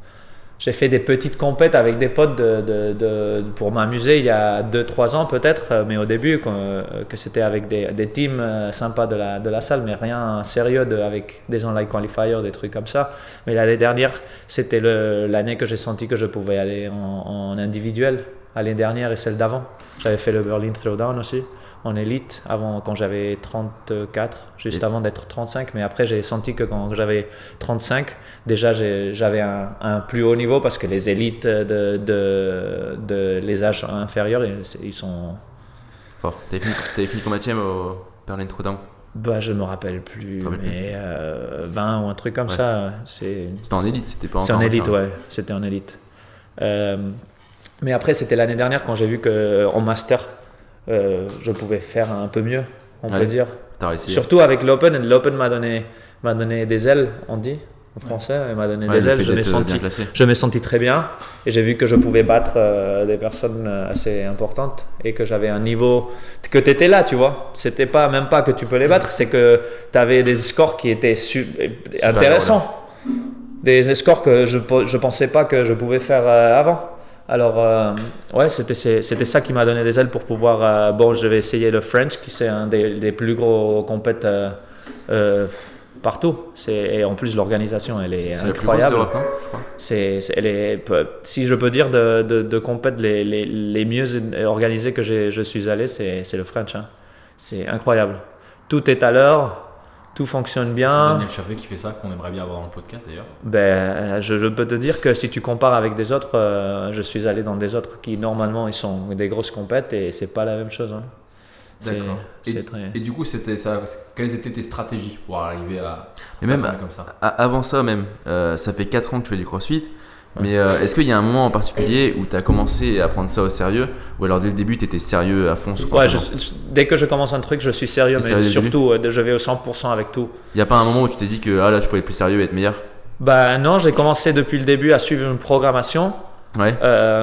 j'ai fait des petites compètes avec des potes de, de, de- pour m'amuser il y a deux trois ans peut-être, euh, mais au début, quand, euh, que c'était avec des, des teams euh, sympas de la, de la salle, mais rien sérieux de, avec des online qualifiers, des trucs comme ça. Mais l'année dernière, c'était le- l'année que j'ai senti que je pouvais aller en, en individuel. L'année dernière et celle d'avant. J'avais fait le Berlin Throwdown aussi. En élite avant quand j'avais trente-quatre, juste Et- avant d'être trente-cinq, mais après j'ai senti que quand j'avais trente-cinq, déjà j'ai- j'avais un, un plus haut niveau parce que les élites de, de, de les âges inférieurs, ils, ils sont. Fort. T'avais fini, t'avais fini combien de au Berlin Throwdown? Bah, je me rappelle plus, te rappelles mais euh, vingt ou un truc comme Ouais. ça. C'est C'était en élite, c'était pas c'est encore en élite, ça. ouais, c'était en élite. Euh, mais après, c'était l'année dernière quand j'ai vu qu'en master, euh, je pouvais faire un peu mieux, on Allez. peut dire. T'as réussi. Surtout avec l'Open, l'Open m'a donné, m'a donné des ailes, on dit en français, il m'a donné Ouais, des le ailes, fait je m'ai d'être senti, bien classé. je m'ai senti très bien et j'ai vu que je pouvais battre euh, des personnes euh, assez importantes et que j'avais un niveau, que tu étais là, tu vois. C'était pas même pas que tu peux les battre, c'est que tu avais des scores qui étaient su- intéressants. Des scores que je je pensais pas que je pouvais faire euh, avant. Alors, euh, ouais, c'était c'est- c'était ça qui m'a donné des ailes pour pouvoir. euh, bon, je vais essayer le French, qui c'est un des, des plus gros compètes euh, euh, partout. C'est- Et en plus, l'organisation, elle est, C'est la plus grosse incroyable. d'Europe, non, je crois. C'est, c'est- elle est, peu- si je peux dire, de, de, de compètes les, les, les mieux organisées que j'ai- je suis allé, c'est c'est le French. Hein. C'est incroyable. Tout est à l'heure, tout fonctionne C'est bien. Daniel Chaffet qui fait ça, qu'on aimerait bien avoir dans le podcast d'ailleurs. Ben, je, je peux te dire que si tu compares avec des autres, euh, je suis allé dans des autres qui normalement ils sont des grosses compètes et c'est pas la même chose. Hein. C'est- D'accord. c'est Et, très- et du coup, c'était ça. Quelles étaient tes stratégies pour arriver à Mais même performer comme ça? a- avant ça, même, euh, ça fait quatre ans que tu fais du crossfit. Mais euh, est-ce qu'il y a un moment en particulier où tu as commencé à prendre ça au sérieux ou alors dès le début tu étais sérieux à fond sur Ouais, je, je- dès que je commence un truc, je suis sérieux, T'es mais sérieux dès le surtout, euh, je vais au cent pour cent avec tout. Il n'y a pas un moment où tu t'es dit que ah, là je pouvais être plus sérieux et être meilleur? Bah non, j'ai commencé depuis le début à suivre une programmation Ouais. euh,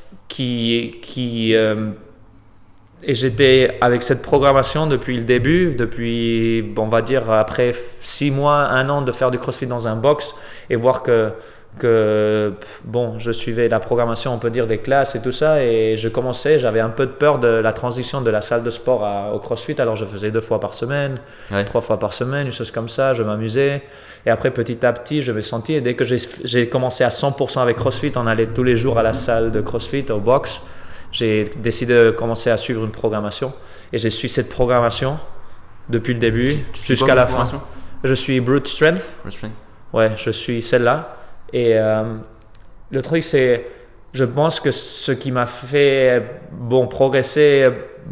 qui, qui euh, et j'étais avec cette programmation depuis le début, depuis, bon, on va dire, après six mois, un an de faire du CrossFit dans un box et voir que, que pff, bon, je suivais la programmation, on peut dire, des classes et tout ça, et je commençais, j'avais un peu de peur de la transition de la salle de sport à- au CrossFit, alors je faisais deux fois par semaine, Ouais. trois fois par semaine, une chose comme ça, je m'amusais. Et après, petit à petit, je me sentis, et dès que j'ai j'ai commencé à cent pour cent avec CrossFit, on allait tous les jours à la salle de CrossFit, au box. J'ai décidé de commencer à suivre une programmation. Et j'ai suivi cette programmation depuis le début Tu suis jusqu'à quoi la comme fin. formation? Je suis Brute Strength. Restraint. Ouais, je suis celle-là. Et euh, le truc, c'est, je pense que ce qui m'a fait bon, progresser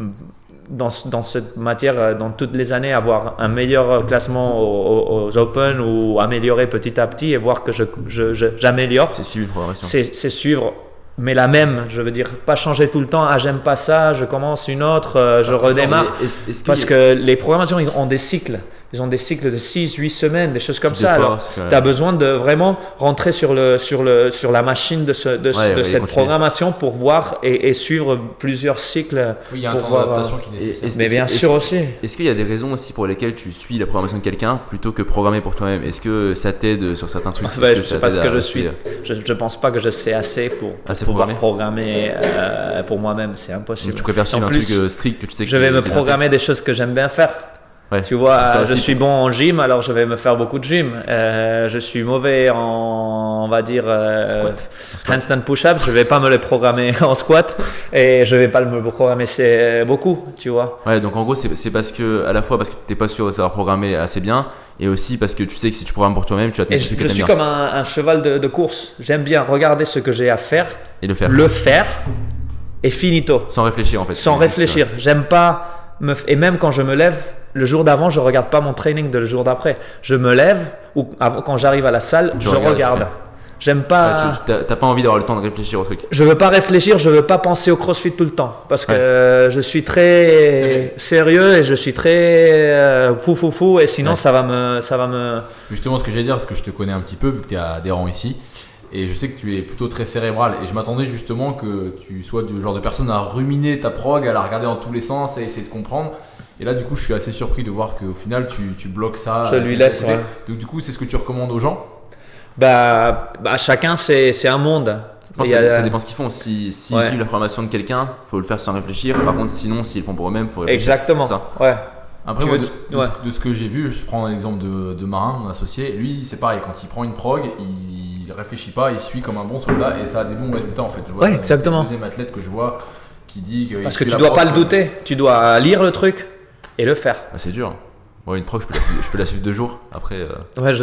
dans, dans cette matière, dans toutes les années, avoir un meilleur classement aux, aux Open ou améliorer petit à petit et voir que je, je, je- j'améliore, C'est suivi une programmation. c'est, c'est suivre, mais la même, je veux dire, pas changer tout le temps. Ah, j'aime pas ça, je commence une autre, euh, je redémarre. Mais est-ce- est-ce Parce qu'il y a- que les programmations, ils ont des cycles. Ils ont des cycles de six, huit semaines, des choses comme Des ça. fois, Alors, c'est vrai. tu as besoin de vraiment rentrer sur, le, sur, le, sur la machine de, ce, de, ce- Ouais, de ouais, cette continuer. programmation pour voir et, et suivre plusieurs cycles. Oui, il y a un pour temps voir, d'adaptation euh, qui est et- nécessaire. et- Mais Est-ce bien que- sûr est-ce- aussi. Est-ce qu'il y a des raisons aussi pour lesquelles tu suis la programmation de quelqu'un plutôt que programmer pour toi-même? Est-ce que ça t'aide sur certains trucs? Ouais, Est-ce je sais ça pas ce t'aide que à je suis. suivre? Je ne pense pas que je sais assez pour, pour Assez pouvoir programmer. programmer euh, pour moi-même. C'est impossible. Donc, tu préfères suivre En un plus, truc euh, strict que tu sais que je vais tu- me tu l'as fait. programmer des choses que j'aime bien faire. Ouais. Tu vois, C'est pour ça je aussi suis que- bon en gym, alors je vais me faire beaucoup de gym. Euh, je suis mauvais en, on va dire, euh, handstand push-ups. Je vais pas me les programmer en squat et je vais pas me le programmer c'est beaucoup, tu vois. Ouais, donc en gros, c'est c'est parce que, à la fois parce que t'es pas sûr de savoir programmer assez bien, et aussi parce que tu sais que si tu programmes pour toi-même, tu vas te Et mettre je, des trucs je que suis t'aimes bien. comme un, un cheval de, de course. J'aime bien regarder ce que j'ai à faire, Et le faire. le faire et finito. Sans réfléchir en fait. Sans Ouais. réfléchir. J'aime pas me f- et même quand je me lève le jour d'avant, je regarde pas mon training de le jour d'après. Je me lève ou avant- quand j'arrive à la salle, Tu je regardes, regarde. tu fais. J'aime pas. Ouais, tu- t'as t'as pas envie d'avoir le temps de réfléchir au truc. Je veux pas réfléchir, je veux pas penser au CrossFit tout le temps parce que Ouais. euh, je suis très Sérieux. sérieux et je suis très euh, fou fou fou et sinon Ouais. ça va me ça va me Justement, ce que j'allais dire, parce que je te connais un petit peu, vu que tu es adhérent ici, et je sais que tu es plutôt très cérébral. Et je m'attendais justement que tu sois du genre de personne à ruminer ta prog, à la regarder dans tous les sens, à essayer de comprendre. Et là, du coup, je suis assez surpris de voir qu'au final, tu, tu bloques ça. Je euh, lui tu laisse, laisses côté. ouais. Donc, du coup, c'est ce que tu recommandes aux gens. bah, bah chacun c'est c'est un monde. Je pense Il que y a- ça, ça dépend ce qu'ils font. Si, si Ouais. ils suivent la formation de quelqu'un, faut le faire sans réfléchir. Par contre, sinon, s'ils le font pour eux-mêmes, faut réfléchir. Exactement. Ça. Ouais. Après, Tu moi, veux- de, de ouais. ce, de ce que j'ai vu, je prends l'exemple de, de Marin, mon associé. Lui, c'est pareil, quand il prend une prog, il réfléchit pas, il suit comme un bon soldat et ça a des bons résultats en fait. Je vois Ouais, ça, c'est exactement. le deuxième athlète que je vois qui dit que. Parce il que suit tu la dois pas prog, le douter, tu dois lire le truc et le faire. Bah, c'est dur. Moi, une prog, je peux la, je peux la suivre deux jours. Après, euh, Ouais, je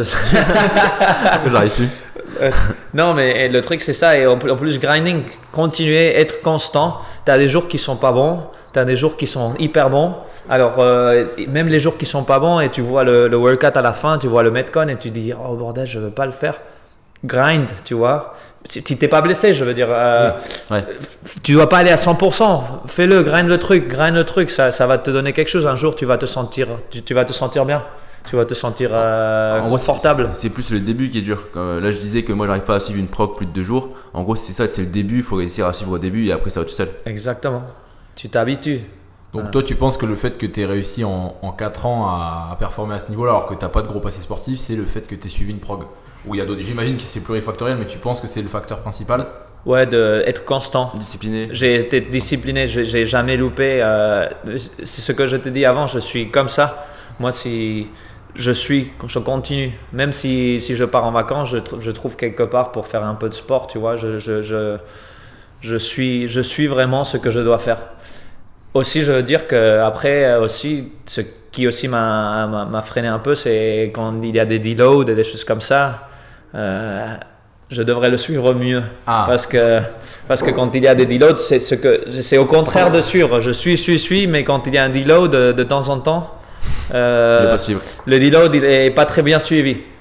après, j'arrive plus. Non, mais le truc, c'est ça. Et en plus, en plus, grinding, continuer, être constant. Tu as des jours qui sont pas bons, tu as des jours qui sont hyper bons. Alors, euh, même les jours qui sont pas bons et tu vois le, le workout à la fin, tu vois le Metcon et tu dis, oh bordel, je veux pas le faire. Grind, tu vois. Si tu t'es pas blessé, je veux dire, euh, Ouais. tu dois pas aller à cent pour cent. Fais-le, grind le truc, grind le truc. Ça, ça va te donner quelque chose. Un jour, tu vas te sentir, tu, tu vas te sentir bien. Tu vas te sentir euh, En gros, c'est- confortable. C'est plus le début qui est dur. Comme, euh, là, je disais que moi, j'arrive pas à suivre une prog plus de deux jours. En gros, c'est ça, c'est le début. Il faut réussir à suivre au début et après, ça va tout seul. Exactement. Tu t'habitues. Donc Ouais. toi, tu penses que le fait que tu aies réussi en, en quatre ans à, à performer à ce niveau-là, alors que tu n'as pas de gros passé sportif, c'est le fait que tu aies suivi une prog. Ou il y a d'autres. J'imagine que c'est plurifactoriel, mais tu penses que c'est le facteur principal. Ouais, d'être constant. Discipliné. J'ai été discipliné, j'ai j'ai jamais loupé. euh, c'est ce que je te dis avant, je suis comme ça. Moi, si je suis, je continue. Même si, si je pars en vacances, je, tr- je trouve quelque part pour faire un peu de sport, tu vois. Je, je, je, je, suis, je suis vraiment ce que je dois faire. Aussi, je veux dire qu'après, aussi, ce qui aussi m'a m'a- m'a freiné un peu, c'est quand il y a des deloads et des choses comme ça. euh, je devrais le suivre mieux. Ah. Parce que, parce que quand il y a des deloads, c'est ce que c'est au contraire de suivre. Je suis, suis, suis, mais quand il y a un deload de, de temps en temps, euh, Ne pas suivre. le deload il est pas très bien suivi.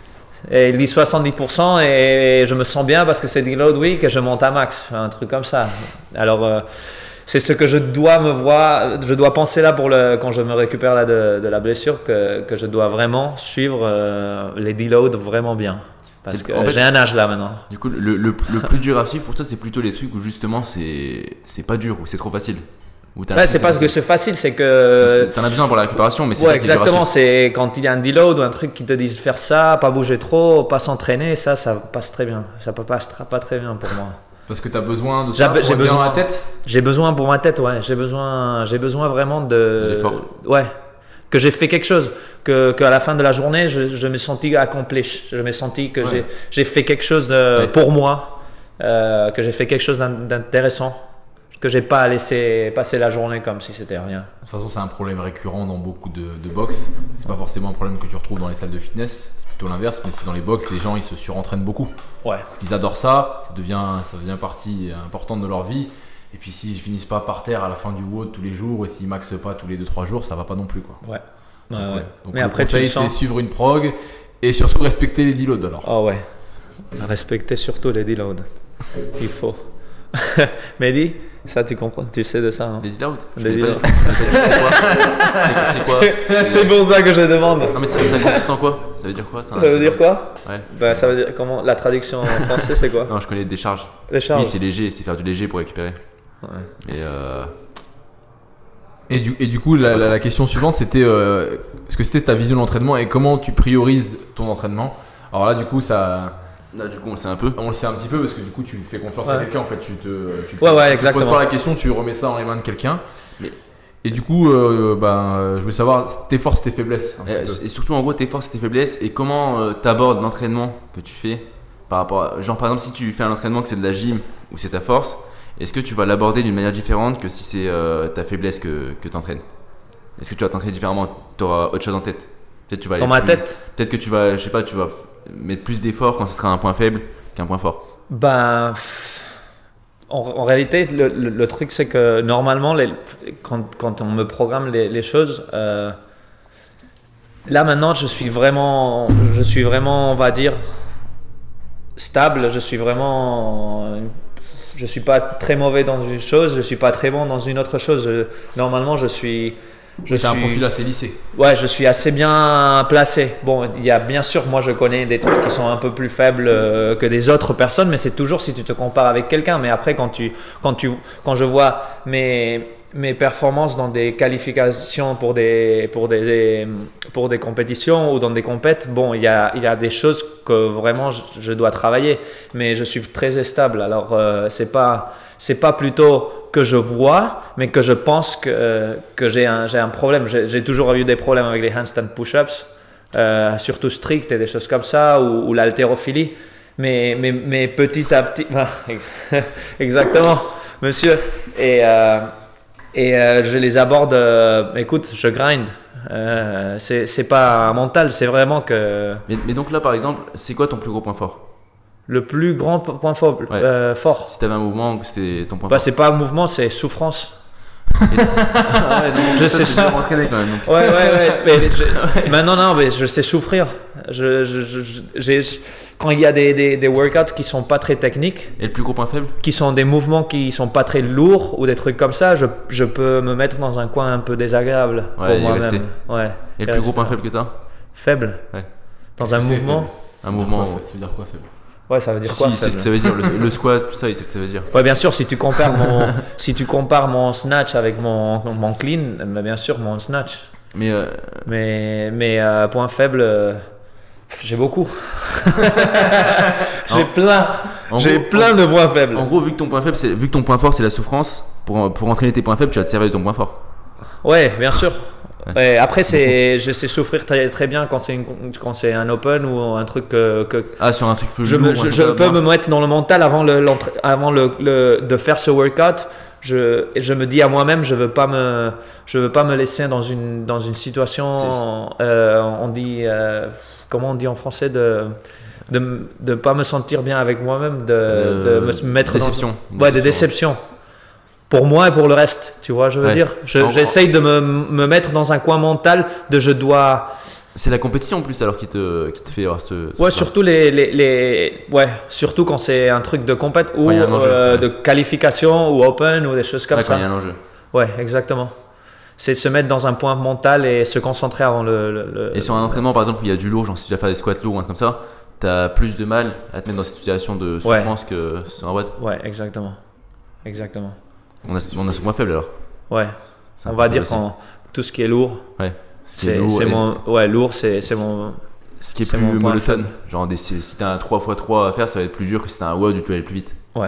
Et il dit soixante-dix pour cent et je me sens bien parce que c'est deload week et je monte à max, un truc comme ça. Alors, euh, c'est ce que je dois me voir, je dois penser là pour le, quand je me récupère là de, de la blessure, que, que je dois vraiment suivre euh, les deloads vraiment bien. Parce C'est- que en fait- j'ai un âge là maintenant. Du coup, le, le, le plus dur à suivre pour toi, c'est plutôt les trucs où justement c'est c'est pas dur ou c'est trop facile. Où t'as Ouais, l'impression c'est pas que que c'est facile, c'est c'est que. ce que t'en as besoin pour la récupération, mais c'est Ouais, ça qui est dur à exactement. suivre. C'est quand il y a un deload ou un truc qui te dit faire ça, pas bouger trop, pas s'entraîner, ça, ça passe très bien. Ça peut passera pas très bien pour moi. Parce que tu as besoin de J'ai- ça pour j'ai être bien dans besoin- la tête. J'ai besoin pour ma tête, ouais. J'ai besoin, j'ai besoin vraiment De de. l'effort. Ouais. Que j'ai fait quelque chose. Que qu'à la fin de la journée, je, je me senti accompli. Je me senti que Ouais. j'ai j'ai fait quelque chose de, Ouais. pour moi, euh, que j'ai fait quelque chose d'in- d'intéressant, que j'ai pas laissé passer la journée comme si c'était rien. De toute façon, c'est un problème récurrent dans beaucoup de, de box. C'est pas forcément un problème que tu retrouves dans les salles de fitness. C'est plutôt l'inverse, mais c'est dans les box, les gens ils se surentraînent beaucoup. Ouais. Parce qu'ils adorent ça, ça devient, ça devient partie importante de leur vie. Et puis s'ils finissent pas par terre à la fin du WOD tous les jours et s'ils maxent pas tous les deux trois jours, ça va pas non plus quoi. Ouais. Ouais, Donc, ouais. ouais. Donc, Mais le après, tu conseil le c'est sens. suivre une prog et surtout respecter les deloads alors. Oh ouais. Respecter surtout les deloads. Il faut. Mehdi, ça tu comprends, tu sais de ça, hein? Les deloads Je Les connais pas. deloads. C'est quoi C'est- C'est quoi C'est pour ça que je demande. Non mais ça, ça consiste en quoi Ça veut dire quoi Ça veut dire quoi? Ouais. Bah, ça veut dire comment? La traduction en français, c'est quoi? Non, je connais des charges. Les charges. Oui, c'est léger, c'est faire du léger pour récupérer. Ouais. Et euh, Et du, et du coup, la, la- la question suivante, c'était euh, est-ce que c'était ta vision de l'entraînement et comment tu priorises ton entraînement? Alors là, du coup, ça, là, du coup, on sait un peu. on le sait un petit peu parce que du coup, tu fais confiance à Ouais. quelqu'un. En fait, tu te, tu, Ouais, ouais, tu te exactement. poses pas la question, tu remets ça dans les mains de quelqu'un. Mais- Et du coup, euh, ben, je voulais savoir tes forces, tes faiblesses. un Et, petit peu. et surtout, en gros, tes forces et tes faiblesses et comment tu abordes l'entraînement que tu fais par rapport à. Genre, par exemple, si tu fais un entraînement que c'est de la gym ou c'est ta force, est-ce que tu vas l'aborder d'une manière différente que si c'est euh, ta faiblesse que, que tu entraînes? Est-ce que tu vas t'entraîner différemment? Tu auras autre chose en tête? Peut-être tu vas Dans aller ma plus- tête, Peut-être que tu vas, je sais pas, tu vas f- mettre plus d'efforts quand ce sera un point faible qu'un point fort. ben, pff, en, en réalité, le, le- le truc, c'est que normalement, les- quand, quand on me programme les, les choses, euh, là maintenant, je suis vraiment, je suis vraiment, on va dire, stable. Je suis vraiment, je suis pas très mauvais dans une chose, je suis pas très bon dans une autre chose. Je- normalement, je suis, je T'as un suis- profil assez lissé. Ouais, je suis assez bien placé. Bon, il y a bien sûr, moi je connais des trucs qui sont un peu plus faibles euh, que des autres personnes, mais c'est toujours si tu te compares avec quelqu'un. Mais après, quand, tu, quand, tu, quand je vois mes, mes performances dans des qualifications pour des, pour des, des- pour des compétitions ou dans des compètes, bon, il y a, il y a des choses que vraiment je, je dois travailler, mais je suis très stable. Alors, euh, c'est pas. C'est pas plutôt que je vois, mais que je pense que, euh, que j'ai un, j'ai un problème. J'ai j'ai toujours eu des problèmes avec les handstand push-ups, euh, surtout strict et des choses comme ça, ou, ou l'haltérophilie. Mais, mais, mais petit à petit, exactement, monsieur. Et, euh, et euh, je les aborde, euh, écoute, je grind. Euh, c'est c'est pas mental, c'est vraiment que Mais, mais donc là, par exemple, c'est quoi ton plus gros point fort? le plus grand point fort. Ouais. euh, fort. Si tu avais un mouvement, que c'était ton point Bah, fort. c'est pas un mouvement, c'est souffrance. Ah ouais, non, Je ça, sais c'est ça. déjà entraîné quand même. donc. Ouais, ouais, ouais. Mais je- Maintenant, non, mais je sais souffrir. Je, je, je- je- j'ai- quand il y a des, des, des workouts qui sont pas très techniques, Et le plus gros point faible? qui sont des mouvements qui sont pas très lourds ou des trucs comme ça, je, je peux me mettre dans un coin un peu désagréable Ouais, pour y moi-même. rester. Ouais. Et Y le plus gros rester. point faible que tu as? Faible. Ouais. Dans Qu'est-ce un que c'est, mouvement. faible? Un mouvement. Quoi, ça veut dire quoi faible? Ouais, ça veut dire Si, quoi si, c'est ce faible que ça veut dire. Le, le squat, tout ça, il sait ce que ça veut dire. Ouais, bien sûr, si tu compares mon, si tu compares mon snatch avec mon, mon clean, bah, bien sûr, mon snatch. Mais euh, Mais, mais euh, point faible, euh, j'ai beaucoup. j'ai En- plein. en J'ai gros- plein de points faibles. en gros, vu que ton point faible, c'est vu que ton point fort, c'est la souffrance. Pour, pour entraîner tes points faibles, tu vas te servir de ton point fort. Ouais, bien sûr. Ouais. Ouais, après, c'est, je sais souffrir très, très bien quand c'est, une, quand c'est un open ou un truc que, que Ah, sur un truc plus je, lourd. me, je, un je truc peux moins- me mettre dans le mental avant, le, l'entra- avant le, le- de faire ce workout. Je, et je me dis à moi-même, je veux pas me, je veux pas me laisser dans une, dans une situation. C'est- euh, on dit, euh, comment on dit en français, de, de, de pas me sentir bien avec moi-même, de, Euh, de me mettre déception. dans, ouais, de déception. Pour moi et pour le reste, tu vois, je veux Ouais. dire. Je- En- J'essaye de me, me mettre dans un coin mental de je dois, C'est la compétition en plus alors qui te, qui te fait avoir ce. ce Ouais, truc-là. surtout les, les, les, ouais, surtout quand c'est un truc de compète ou Quand il y a un enjeu, euh, ouais. de qualification ou open ou des choses comme Ouais, ça. quand il y a un enjeu. Ouais, exactement. C'est se mettre dans un point mental et se concentrer avant le. le, le- Et sur un entraînement par exemple où il y a du lourd, genre si tu vas faire des squats lourds ou un truc comme ça, t'as plus de mal à te mettre dans cette situation de Ouais. souffrance que sur un WOD. Ouais, exactement. Exactement. On a, on a ce point faible alors. Ouais. C'est On va important dire aussi. quand tout ce qui est lourd, Ouais. c'est lourd c'est et- mon. Ouais, lourd, c'est c'est mon. Ce qui est c'est plus mon point monotone. faible. Genre des, si si t'as un trois par trois à faire, ça va être plus dur que si t'as un WOD où tu vas aller plus vite. Ouais.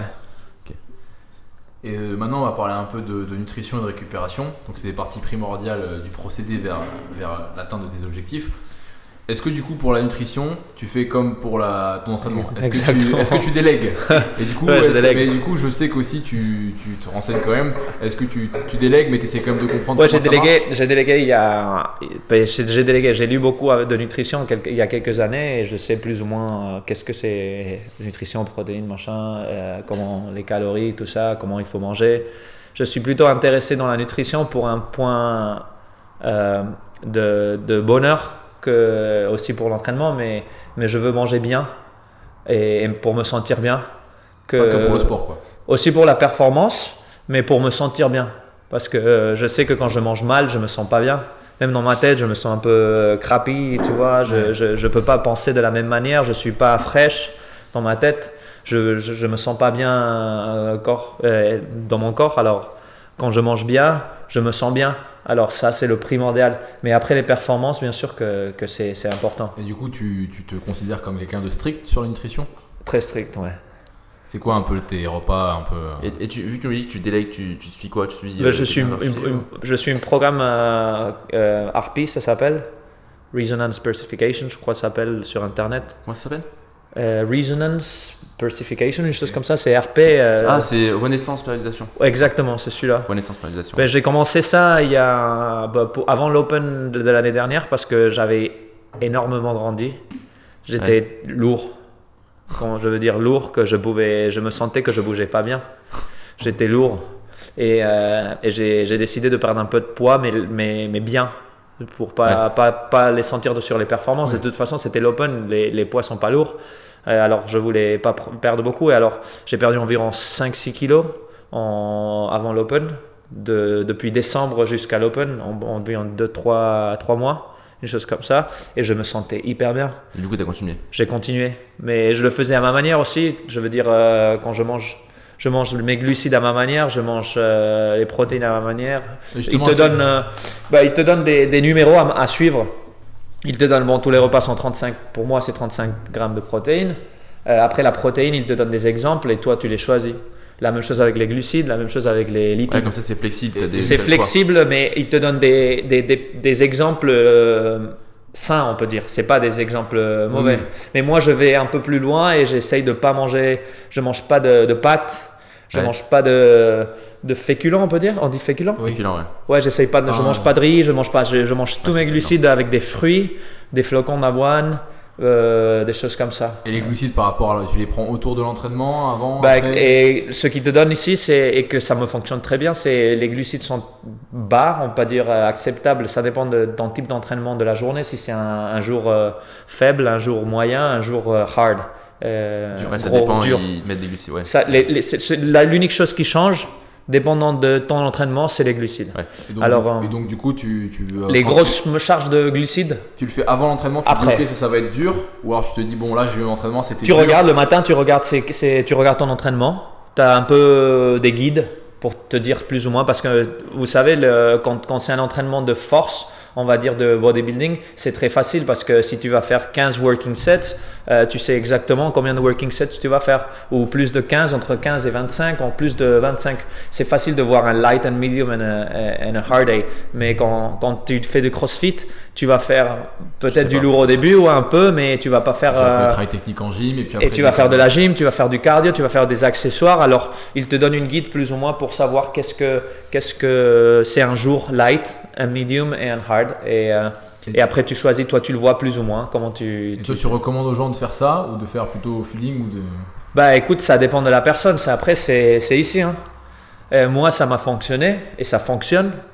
Et euh, maintenant, on va parler un peu de, de nutrition et de récupération. Donc, c'est des parties primordiales euh, du procédé vers, vers l'atteinte de tes objectifs. Est-ce que du coup, pour la nutrition, tu fais comme pour la, ton entraînement? Est-ce que, tu, Exactement. est-ce que tu délègues? Et du coup, Ouais, je est-ce que- délègue. mais du coup, je sais qu'aussi tu, tu te renseignes quand même. Est-ce que tu, tu délègues, mais tu essaies quand même de comprendre Ouais, j'ai comment ça délégué, j'ai délégué il y a, ben, j'ai j'ai délégué, j'ai lu beaucoup de nutrition quelques- il y a quelques années et je sais plus ou moins euh, qu'est-ce que c'est nutrition, protéines, machin, euh, comment les calories, tout ça, comment il faut manger. Je suis plutôt intéressé dans la nutrition pour un point euh, de, de bonheur que aussi pour l'entraînement, mais, mais je veux manger bien et, et pour me sentir bien. Que, Pas que pour le sport, quoi. Aussi pour la performance, mais pour me sentir bien. Parce que euh, je sais que quand je mange mal, je me sens pas bien. Même dans ma tête, je me sens un peu euh, crappy, tu vois. Je, Ouais. je, je peux pas penser de la même manière. Je suis pas fraîche dans ma tête. Je, je, je me sens pas bien euh, corps, euh, dans mon corps. Alors, quand je mange bien, je me sens bien. Alors ça, c'est le primordial. Mais après les performances, bien sûr que, que c'est c'est important. Et du coup, tu, tu te considères comme quelqu'un de strict sur la nutrition? Très strict, ouais. C'est quoi un peu tes repas un peu... Et, et tu, vu que tu me dis que tu délègues, tu, tu suis quoi? Tu suis, Ben, euh, je, suis une, quelqu'un une- une- je suis un programme euh, euh, R P, ça s'appelle. Resonance Persification, je crois que ça s'appelle sur Internet. Comment ça s'appelle? Euh, Resonance Persification, une chose comme ça, c'est R P. euh, Ah, c'est Renaissance Périodisation. exactement, c'est celui-là. Renaissance Périodisation. Ben, j'ai commencé ça il y a, bah, pour- avant l'Open de, de l'année dernière parce que j'avais énormément grandi. J'étais lourd. Quand je veux dire lourd, que je pouvais, je me sentais que je bougeais pas bien. J'étais lourd. Et, euh, et j'ai j'ai décidé de perdre un peu de poids, mais, mais, mais bien. Pour pas, pas, pas les sentir de- sur les performances. De toute façon, c'était l'Open, les, les poids sont pas lourds. Euh, alors, je voulais pas pr- perdre beaucoup. Et alors, j'ai perdu environ cinq six kilos en, avant l'Open. De, depuis décembre jusqu'à l'Open, en, en, en deux trois mois. Une chose comme ça. Et je me sentais hyper bien. Et du coup, t'as continué. J'ai continué, mais je le faisais à ma manière aussi. Je veux dire, euh, quand je mange, je mange mes glucides à ma manière, je mange euh, les protéines à ma manière. Et Il justement, te est-ce donne, que- euh, bah, il te donne des, des numéros à, à suivre. Il te donne, bon, tous les repas sont trente-cinq, pour moi c'est trente-cinq grammes de protéines. Euh, après la protéine, il te donne des exemples et toi tu les choisis. La même chose avec les glucides, la même chose avec les lipides. Ouais, comme ça, c'est flexible. t'as des- C'est t'as le flexible, mais il te donne des, des, des, des exemples euh, sains, on peut dire. C'est pas des exemples euh, mauvais. Oui. Mais moi, je vais un peu plus loin et j'essaye de pas manger. Je mange pas de, de pâtes. Je Ouais. mange pas de, de féculents, on peut dire. On dit féculents. Oui. Féculent, ouais. Ouais, j'essaye pas. De, je Ah. mange pas de riz. Je mange pas. Je, je mange tous Ah, mes c'est glucides avec des fruits, des flocons d'avoine, euh, des choses comme ça. Et les glucides par rapport à... Tu les prends autour de l'entraînement, avant, Bah, après et ce qui te donne ici, c'est et que ça me fonctionne très bien, c'est les glucides sont bas, on peut pas dire euh, acceptables. Ça dépend de ton type d'entraînement de la journée. Si c'est un, un jour euh, faible, un jour moyen, un jour euh, hard, euh, Ouais, ça gros, dépend, dur. ils mettent des glucides, ouais. Ça, les- les- c'est- c'est- la- l'unique chose qui change, dépendant de ton entraînement, c'est les glucides. Ouais. Et donc, Alors, euh, et donc, du coup, tu, tu, euh, Les quand grosses me charges de glucides, tu, tu le fais avant l'entraînement, tu Après. te dis ok, ça, ça va être dur, ou alors tu te dis bon, là, j'ai eu l'entraînement, c'était tu dur. regardes le matin, tu regardes, c'est- c'est- tu regardes ton entraînement, tu as un peu des guides pour te dire plus ou moins, parce que vous savez, le- quand, quand c'est un entraînement de force, on va dire de bodybuilding, c'est très facile parce que si tu vas faire quinze working sets, euh, tu sais exactement combien de working sets tu vas faire, ou plus de quinze, entre quinze et vingt-cinq, en plus de vingt-cinq. C'est facile de voir un light and medium and a, and a hard day, mais quand, quand tu fais du crossfit, tu vas faire Je sais peut-être du pas. lourd au début ou un peu, mais tu vas pas faire... Tu vas faire euh, le travail technique en gym, et puis après. et tu vas faire de la gym, tu vas faire du cardio, tu vas faire des accessoires. Alors, il te donne une guide plus ou moins pour savoir qu'est-ce que qu'est-ce que c'est un jour light, un medium et un hard. Et, euh, et après, tu choisis, toi, tu le vois plus ou moins. Comment tu. Et tu- toi, tu recommandes aux gens de faire ça, ou de faire plutôt au feeling, ou de. Bah, écoute, ça dépend de la personne. Ça, après, c'est c'est ici. Hein. Euh, moi, ça m'a fonctionné et ça fonctionne.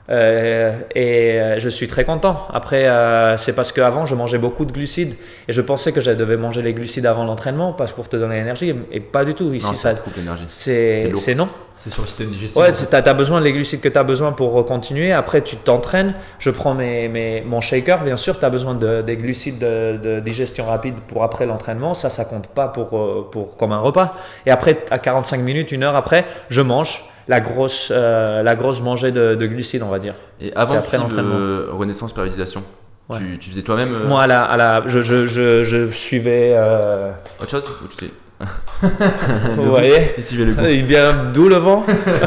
Euh, et euh, je suis très content. Après, euh, c'est parce qu'avant, je mangeais beaucoup de glucides et je pensais que je devais manger les glucides avant l'entraînement parce pour te donner l'énergie. Et pas du tout. Ici, Non, ça, ça te coupe l'énergie. c'est, lourd. c'est non. C'est sur le système digestif. Ouais, en fait. tu as besoin des glucides que tu as besoin pour continuer. Après, tu t'entraînes. Je prends mes, mes, mon shaker, bien sûr. Tu as besoin de, des glucides de, de digestion rapide pour après l'entraînement. Ça, ça compte pas pour, pour, comme un repas. Et après, à quarante-cinq minutes, une heure après, je mange la grosse, euh, la grosse mangée de, de glucides, on va dire. Et avant C'est de après suivre l'entraînement. euh, Renaissance Périodisation, Ouais. tu, tu faisais toi-même euh, Moi, à la, à la, je, je, je, je suivais. Euh, autre chose ou tu sais vous voyez, Il suivait le goût. il vient d'où le vent?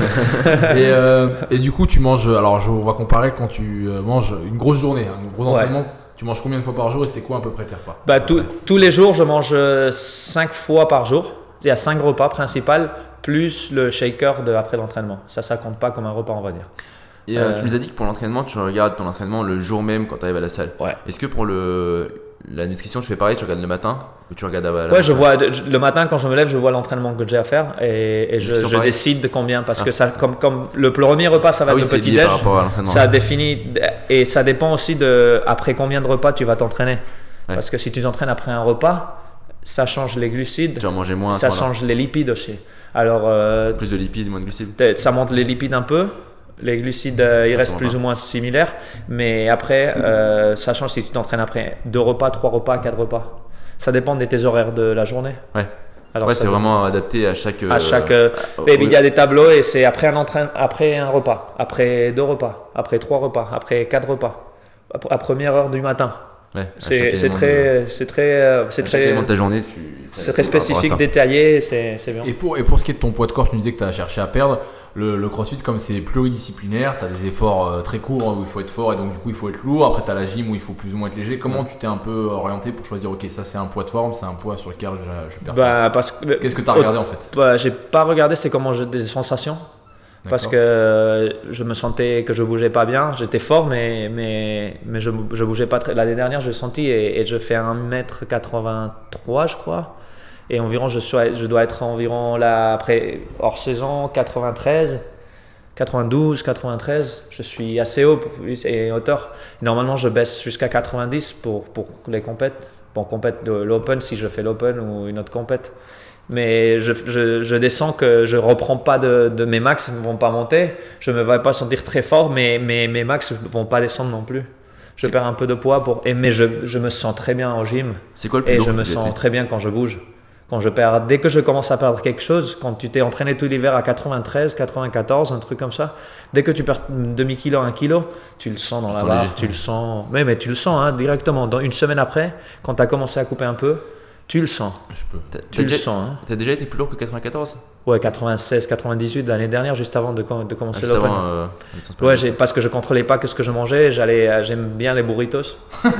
Et, euh, et du coup, tu manges. Alors, je, on va comparer quand tu euh, manges une grosse journée, un gros Ouais. entraînement. Tu manges combien de fois par jour et c'est quoi à peu près tes repas? Bah, À peu tout- près. tous les jours, je mange cinq fois par jour. Il y a cinq repas principaux, plus le shaker de après l'entraînement. Ça, ça compte pas comme un repas, on va dire. Et euh, Euh, tu nous as dit que pour l'entraînement, tu regardes ton entraînement le jour même quand tu arrives à la salle. Ouais. Est-ce que pour le, la nutrition, tu fais pareil, tu regardes le matin ou tu regardes à la Ouais, je vois le matin quand je me lève, je vois l'entraînement que j'ai à faire et, et je, Nutrition je pareil. décide de combien parce Ah. que ça, comme, comme le premier repas, ça va Ah être oui, le c'est petit lié déj. par rapport à l'entraînement. Ça définit et ça dépend aussi de après combien de repas tu vas t'entraîner. Ouais. Parce que si tu t'entraînes après un repas, ça change les glucides, Tu vas manger moins. à ce ça moment-là. change les lipides aussi. Alors euh, Plus de lipides, moins de glucides. peut-être ça monte les lipides un peu. Les glucides, euh, ils restent Absolument plus ou moins similaires, mais après, euh, ça change si tu t'entraînes après deux repas, trois repas, quatre repas. Ça dépend de tes horaires de la journée. Ouais. Alors ouais, ça c'est dépend. vraiment adapté à chaque. À euh, chaque, euh, au- mais il y au- a des tableaux et c'est après un entraîne, après un repas, après deux repas, après trois repas, après quatre repas, à première heure du matin. Ouais, à C'est chaque c'est élément très, c'est très, euh, de- c'est à chaque très, élément de ta journée, tu. c'est très par rapport à spécifique, ça. détaillé, c'est c'est bien. Et pour, et pour ce qui est de ton poids de corps, tu nous disais que tu as cherché à perdre. Le, le crossfit, comme c'est pluridisciplinaire, tu as des efforts euh, très courts où il faut être fort et donc du coup il faut être lourd. Après, tu as la gym où il faut plus ou moins être léger. Comment tu t'es un peu orienté pour choisir, ok, ça c'est un poids de forme, c'est un poids sur lequel je, je perds. Bah, parce que, Qu'est-ce que tu as regardé en fait? bah, j'ai pas regardé c'est comment j'ai des sensations. Parce D'accord. que euh, je me sentais que je bougeais pas bien. J'étais fort, mais, mais, mais je, je bougeais pas très. L'année dernière, j'ai senti et, et je fais un mètre quatre-vingt-trois, je crois. Et environ, je, suis, je dois être environ là, après hors saison, quatre-vingt-treize, quatre-vingt-douze, quatre-vingt-treize. Je suis assez haut pour- et hauteur. Normalement, je baisse jusqu'à quatre-vingt-dix pour, pour les compètes. Pour compète de l'open, si je fais l'open ou une autre compète. Mais je, je, je descends que je reprends pas de, de mes max, ne vont pas monter. Je me vais pas sentir très fort, mais, mais mes max ne vont pas descendre non plus. Je C'est- perds un peu de poids, pour, et, mais je, je me sens très bien au gym C'est quoi le plus et lourd je que me tu as sens fait très bien quand je bouge. Quand je perds, dès que je commence à perdre quelque chose, quand tu t'es entraîné tout l'hiver à quatre-vingt-treize, quatre-vingt-quatorze, un truc comme ça, dès que tu perds demi-kilo, un kilo, tu le sens dans Tu la sens barre, léger. tu le sens. Mais, mais tu le sens hein, directement. Dans une semaine après, quand tu as commencé à couper un peu, tu le sens. Je peux. T'as- Tu t'as le déjà- sens. Hein. T'as déjà été plus lourd que quatre-vingt-quatorze? Ouais, quatre-vingt-seize, quatre-vingt-dix-huit l'année dernière, juste avant de, com- de Ah, commencer juste l'Open. avant. euh, la licence Ouais, périodique. j'ai- parce que je contrôlais pas que ce que je mangeais. J'allais, euh, j'aime bien les burritos.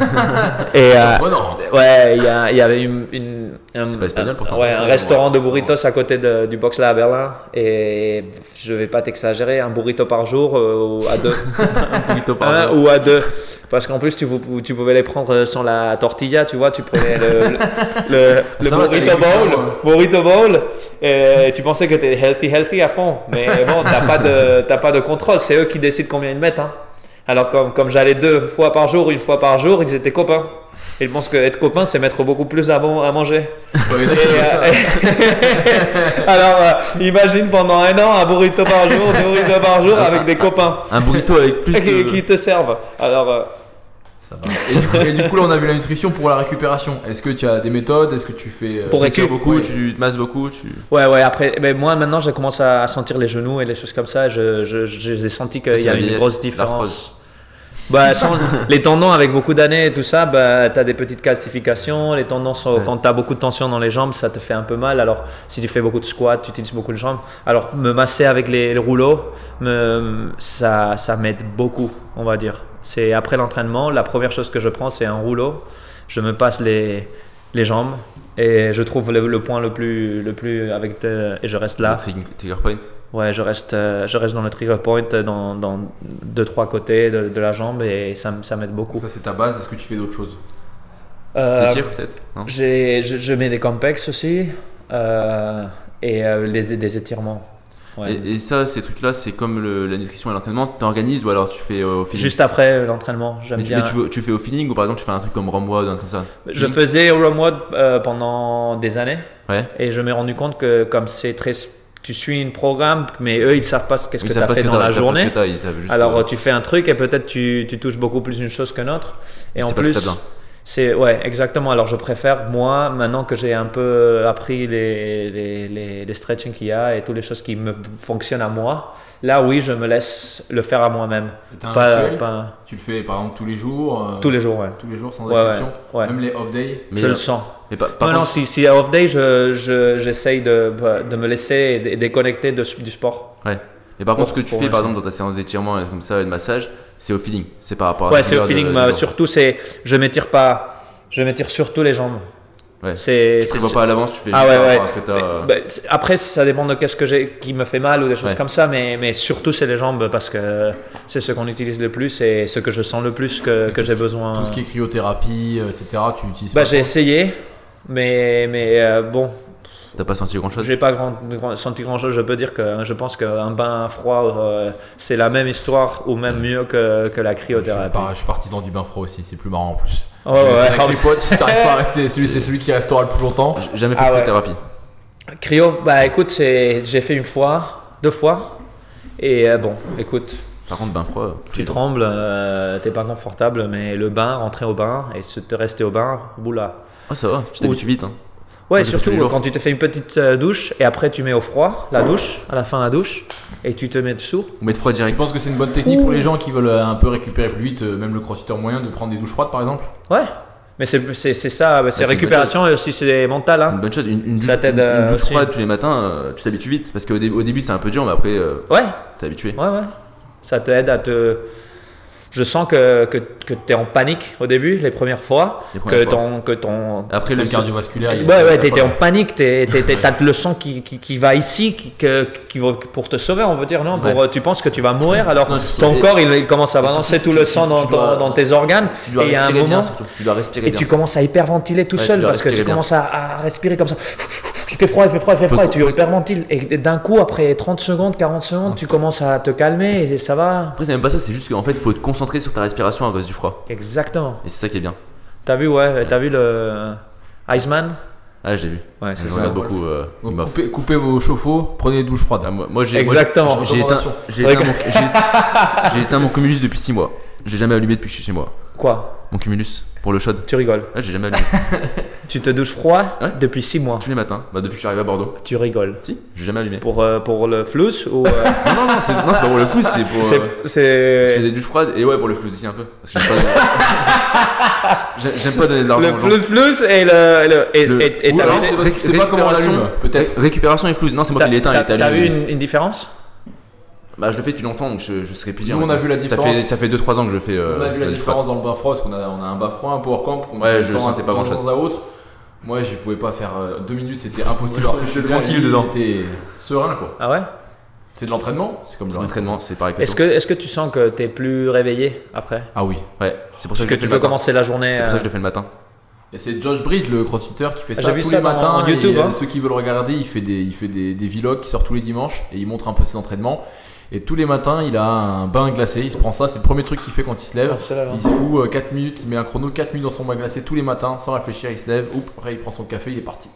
Et euh, Surprenant. ouais, il y, a- il y avait une, une- un, C'est pas espagnol un- pourtant. ouais, un Ouais, restaurant ouais, de c'est burritos à côté de- du box là à Berlin. Et je vais pas t'exagérer, un burrito par jour euh, ou à deux, Un burrito par un jour. ou à deux. Parce qu'en plus, tu, pou- tu pouvais les prendre sans la tortilla, tu vois. Tu prenais le, le, le, le Ça va, t'as burrito les cuissons, bowl, hein. burrito bowl, et tu pensais que tu étais healthy, healthy à fond. Mais bon, t'as pas de, t'as pas de contrôle. C'est eux qui décident combien ils mettent. Hein. Alors, comme, comme j'allais deux fois par jour, une fois par jour, ils étaient copains. Et je pense qu'être copain, c'est mettre beaucoup plus à, bon, à manger. Ouais, Et, d'accord, ça. euh, alors, euh, imagine pendant un an, un burrito par jour, deux burritos par jour avec des copains Un burrito avec plus qui, de. qui te servent. Alors, euh, Ça va. Et du, coup, et du coup, là, on a vu la nutrition pour la récupération. Est-ce que tu as des méthodes? Est-ce que tu fais. euh, Pour Tu tires récup, beaucoup, ouais. tu te masses beaucoup. Tu... ouais, ouais, après, ben, moi maintenant, je commence à sentir les genoux et les choses comme ça. Je, je, je- j'ai senti qu'il Ça, c'est y a la une vieillesse, grosse l'arthrose. différence. Bah, sans- les tendons avec beaucoup d'années et tout ça, bah, tu as des petites calcifications. Les tendons, sont- Ouais. quand tu as beaucoup de tension dans les jambes, ça te fait un peu mal. Alors, si tu fais beaucoup de squats, tu utilises beaucoup de jambes. Alors, me masser avec les, les rouleaux, me, ça, ça m'aide beaucoup, on va dire. C'est après l'entraînement, la première chose que je prends, c'est un rouleau. Je me passe les, les jambes et je trouve le, le point le plus, le plus avec de- et je reste là. Le trigger trigger point. Ouais, je reste, euh, je reste dans le trigger point, dans, dans deux, trois côtés de, de la jambe et ça, m- ça m'aide beaucoup. Ça, c'est ta base. Est-ce que tu fais d'autres choses? Euh, Tu tires peut-être non j'ai, je, je mets des complex aussi euh, et euh, les- des, des étirements. Ouais. Et, et ça, ces trucs-là, c'est comme le- la nutrition et l'entraînement, tu t'organises ou alors tu fais euh, au feeling? Juste après l'entraînement, j'aime mais tu, bien. mais tu, veux- tu fais au feeling ou par exemple tu fais un truc comme ROMWOD, un truc comme ça? Je faisais ROMWOD euh, pendant des années Ouais. et je me suis rendu compte que comme c'est très, tu suis un programme, mais eux ils savent pas ce qu'est-ce Ils que tu savent as pas ce fait que dans t'as- la ils savent pas ce journée. que t'as, ils savent juste, Alors euh, tu fais un truc et peut-être tu, tu touches beaucoup plus une chose que l'autre. Et en c'est pas plus, très bien. c'est ouais exactement. Alors je préfère moi maintenant que j'ai un peu appris les les, les, les stretching qu'il y a et toutes les choses qui me fonctionnent à moi. Là oui, je me laisse le faire à moi-même. T'as un Pas, rituel pas Tu le fais par exemple tous les jours euh, tous les jours, ouais. tous les jours sans Ouais, exception ouais, ouais. Même les off-days Mais, je euh, le sens. mais par, par non, non, contre, si, si à off day, je, je, j'essaye de, de me laisser dé- déconnecter de, du sport. ouais. Et par contre, ce que Pour- tu pour fais par l'instant. exemple dans ta séance d'étirement et comme ça et de massage, c'est au feeling. C'est par rapport à Ouais, la c'est au douleur de- feeling. du mais dos. surtout, c'est, je m'étire pas, je m'étire surtout les jambes. Ouais. C'est, Tu c'est, vois pas à l'avance, tu fais ah juste ouais, par ouais. rapport à ce que t'as. euh, Bah, c'est- après, ça dépend de qu'est-ce que j'ai qui me fait mal ou des choses Ouais. comme ça, mais, mais surtout, c'est les jambes parce que c'est ce qu'on utilise le plus et ce que je sens le plus que, que tout j'ai ce qui- besoin. Tout ce qui est cryothérapie, euh, et cetera. Tu utilises Bah, pas j'ai toi essayé, mais, mais euh, bon, T'as pas senti grand chose? j'ai pas grand, grand- senti grand chose. Je peux dire que je pense qu'un bain froid, euh, c'est la même histoire ou même mieux que, que la je suis, cryothérapie. par- je suis partisan du bain froid aussi, c'est plus marrant en plus. Ouais, ouais, Avec ouais. les potes, si t'arrives pas à rester, celui, c'est celui qui restera le plus longtemps. J'ai jamais fait Ah de ouais. thérapie. Cryo, bah écoute, c'est, j'ai fait une fois, deux fois, et euh, bon, écoute, Par contre, bain froid. tu trembles, euh, t'es pas confortable, mais le bain, rentrer au bain et se te rester au bain, boula. Ah, ça va, tu t'habitues vite. Hein. Ouais, Ouais, tu fais tous surtout les jours. quand tu te fais une petite euh, douche et après tu mets au froid la douche, à la fin de la douche, et tu te mets dessous. Ou mettre froid Tu direct. penses que c'est une bonne technique pour les gens qui veulent euh, un peu récupérer plus vite, euh, même le crossfitter moyen, de prendre des douches froides par exemple? Ouais, mais c'est, c'est, c'est ça, bah, c'est c'est une récupération et aussi c'est mental. C'est Hein. une bonne chose. Une, une Ça douche, t'aide, une- une euh, douche aussi. froide tous les matins, euh, tu t'habitues vite. Parce qu'au dé- au début, c'est un peu dur, mais après, euh, Ouais, t'es habitué. ouais, ouais. Ça t'aide à te. Je sens que, que, que tu es en panique au début, les premières fois. Les premières que, fois. ton, que ton. Après, Le le cardiovasculaire, il Ouais, ouais, ça t'étais folle. en panique, t'es, t'es, t'es- t'as le sang qui, qui, qui va ici, qui, que- qui va pour te sauver, on veut dire, non pour, Ouais. euh, Tu penses que tu vas mourir, alors Non, tu ton sauves. corps il, il commence à balancer surtout, tout tu- le tu- sang dans, tu dois- ton- dans tes organes, Tu dois et il y a un respirer bien, moment, surtout. Tu dois respirer et bien. tu commences à hyperventiler tout Ouais, seul tu dois parce que tu respirer bien. commences à, à respirer comme ça. Il fait froid, il fait froid, il fait Faut froid, et que- tu faut que- hyperventiles. Et d'un coup, après trente secondes, quarante secondes, tu commences à te calmer et ça va. Après, c'est même pas ça, c'est juste qu'en fait, il faut te concentrer sur ta respiration à cause du froid. Exactement. Et c'est ça qui est bien. T'as vu, ouais, t'as vu le Iceman? Ah, je l'ai vu. Ouais, c'est Je ça. regarde beaucoup. euh, Donc, Game of. coupez, coupez vos chauffe-eau, prenez des douches froides. Ah, moi, moi, j'ai. moi, Exactement. j'ai- J'ai éteint, j'ai éteint mon, j'ai- j'ai éteint mon cumulus depuis six mois. J'ai jamais allumé depuis chez moi. Quoi? Mon cumulus pour le shot. Tu rigoles. Ah, j'ai jamais allumé. Tu te douches froid Ouais. depuis six mois. Tous les matins. Bah, depuis que je suis arrivé à Bordeaux. Tu rigoles. Si, j'ai jamais allumé. Pour, euh, pour le flous ou. euh, Non, non, non, c'est non, c'est pas pour le flou, c'est pour. c'est, euh, Je fais c'est... des douches froides et ouais, pour le flou aussi un peu. Parce que j'aime pas, donner- J'ai- j'aime pas donner de l'argent Le aux gens. flous flous et le. le et, Le- et- et Ou t'as alors, vu, c'est parce que tu sais pas comment on récupération- l'allume, peut-être. Ré- Récupération et flou. Non, c'est moi t'as, qui l'ai éteint. il t'as- était t'as allumé. vu une, une différence? Bah, je le fais depuis longtemps, donc je, je serais plus dire. Nous, on a vu la Ça différence. fait, ça fait deux trois ans que je le fais. euh, On a vu la douche différence dans le bain froid parce qu'on a, on a un bain froid, un power camp. qu'on Ouais, fait je de temps sentais à- pas de temps grand-chose. à autre. Moi, je pouvais pas faire euh, deux minutes, c'était impossible. Moi, Alors que j'étais Julien, tranquille lui, dedans. Il était serein quoi. Ah ouais? C'est de l'entraînement, c'est comme C'est le l'entraînement, c'est pareil que Est-ce que, est-ce que tu sens que tu es plus réveillé après? Ah oui. Ouais, c'est pour ça Parce que, que je le fais tu le peux matin. commencer la journée. C'est pour ça que je euh, le fais le matin. Et c'est Josh Bridge, le crossfitter, qui fait Ah, ça j'ai vu tous ça les dans matins. YouTube, et, euh, hein. Ceux qui veulent regarder, il fait des, il fait des, des vlogs qui sortent tous les dimanches et il montre un peu ses entraînements. Et tous les matins, il a un bain glacé. Il se prend ça, c'est le premier truc qu'il fait quand il se lève. Ah, c'est là, là. Il se fout euh, quatre minutes, il met un chrono quatre minutes dans son bain glacé tous les matins sans réfléchir. Il se lève, oup, après il prend son café, il est parti.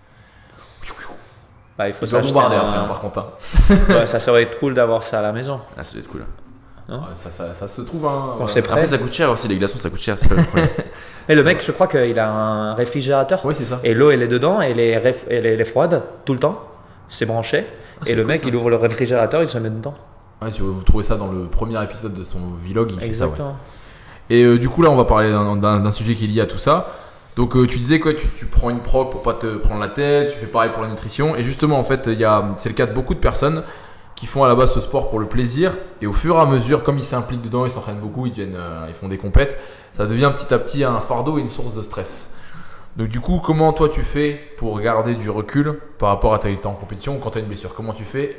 Bah, il faut Il doit s'acheter bombarder un- après, hein, par contre. hein. Ouais, ça serait cool d'avoir ça à la maison. Ah, ça doit être cool. Non. Ouais, ça, ça, ça se trouve. Hein, Quand ouais. c'est prêt. Après, ça coûte cher aussi, les glaçons, ça coûte cher, c'est ça le problème. Mais le mec, je crois qu'il a un réfrigérateur. Oui, c'est ça. Et l'eau, elle est dedans, et elle est, réf- elle est, elle est froide tout le temps. C'est branché. c'est et le cool, mec, ça. il ouvre le réfrigérateur, il se met dedans. Ouais, si vous trouvez ça dans le premier épisode de son vlog, il fait ça. Ouais. Exactement. Et euh, du coup, là, on va parler d'un- d'un d'un sujet qui est lié à tout ça. Donc, euh, tu disais quoi, tu, tu prends une prog pour pas te prendre la tête, tu fais pareil pour la nutrition. Et justement, en fait, il y a- c'est le cas de beaucoup de personnes qui font à la base ce sport pour le plaisir. Et au fur et à mesure, comme ils s'impliquent dedans, ils s'entraînent beaucoup, ils, deviennent, euh, ils font des compètes, ça devient petit à petit un fardeau et une source de stress. Donc, du coup, comment toi tu fais pour garder du recul par rapport à ta liste en compétition ou quand tu as une blessure? Comment tu fais?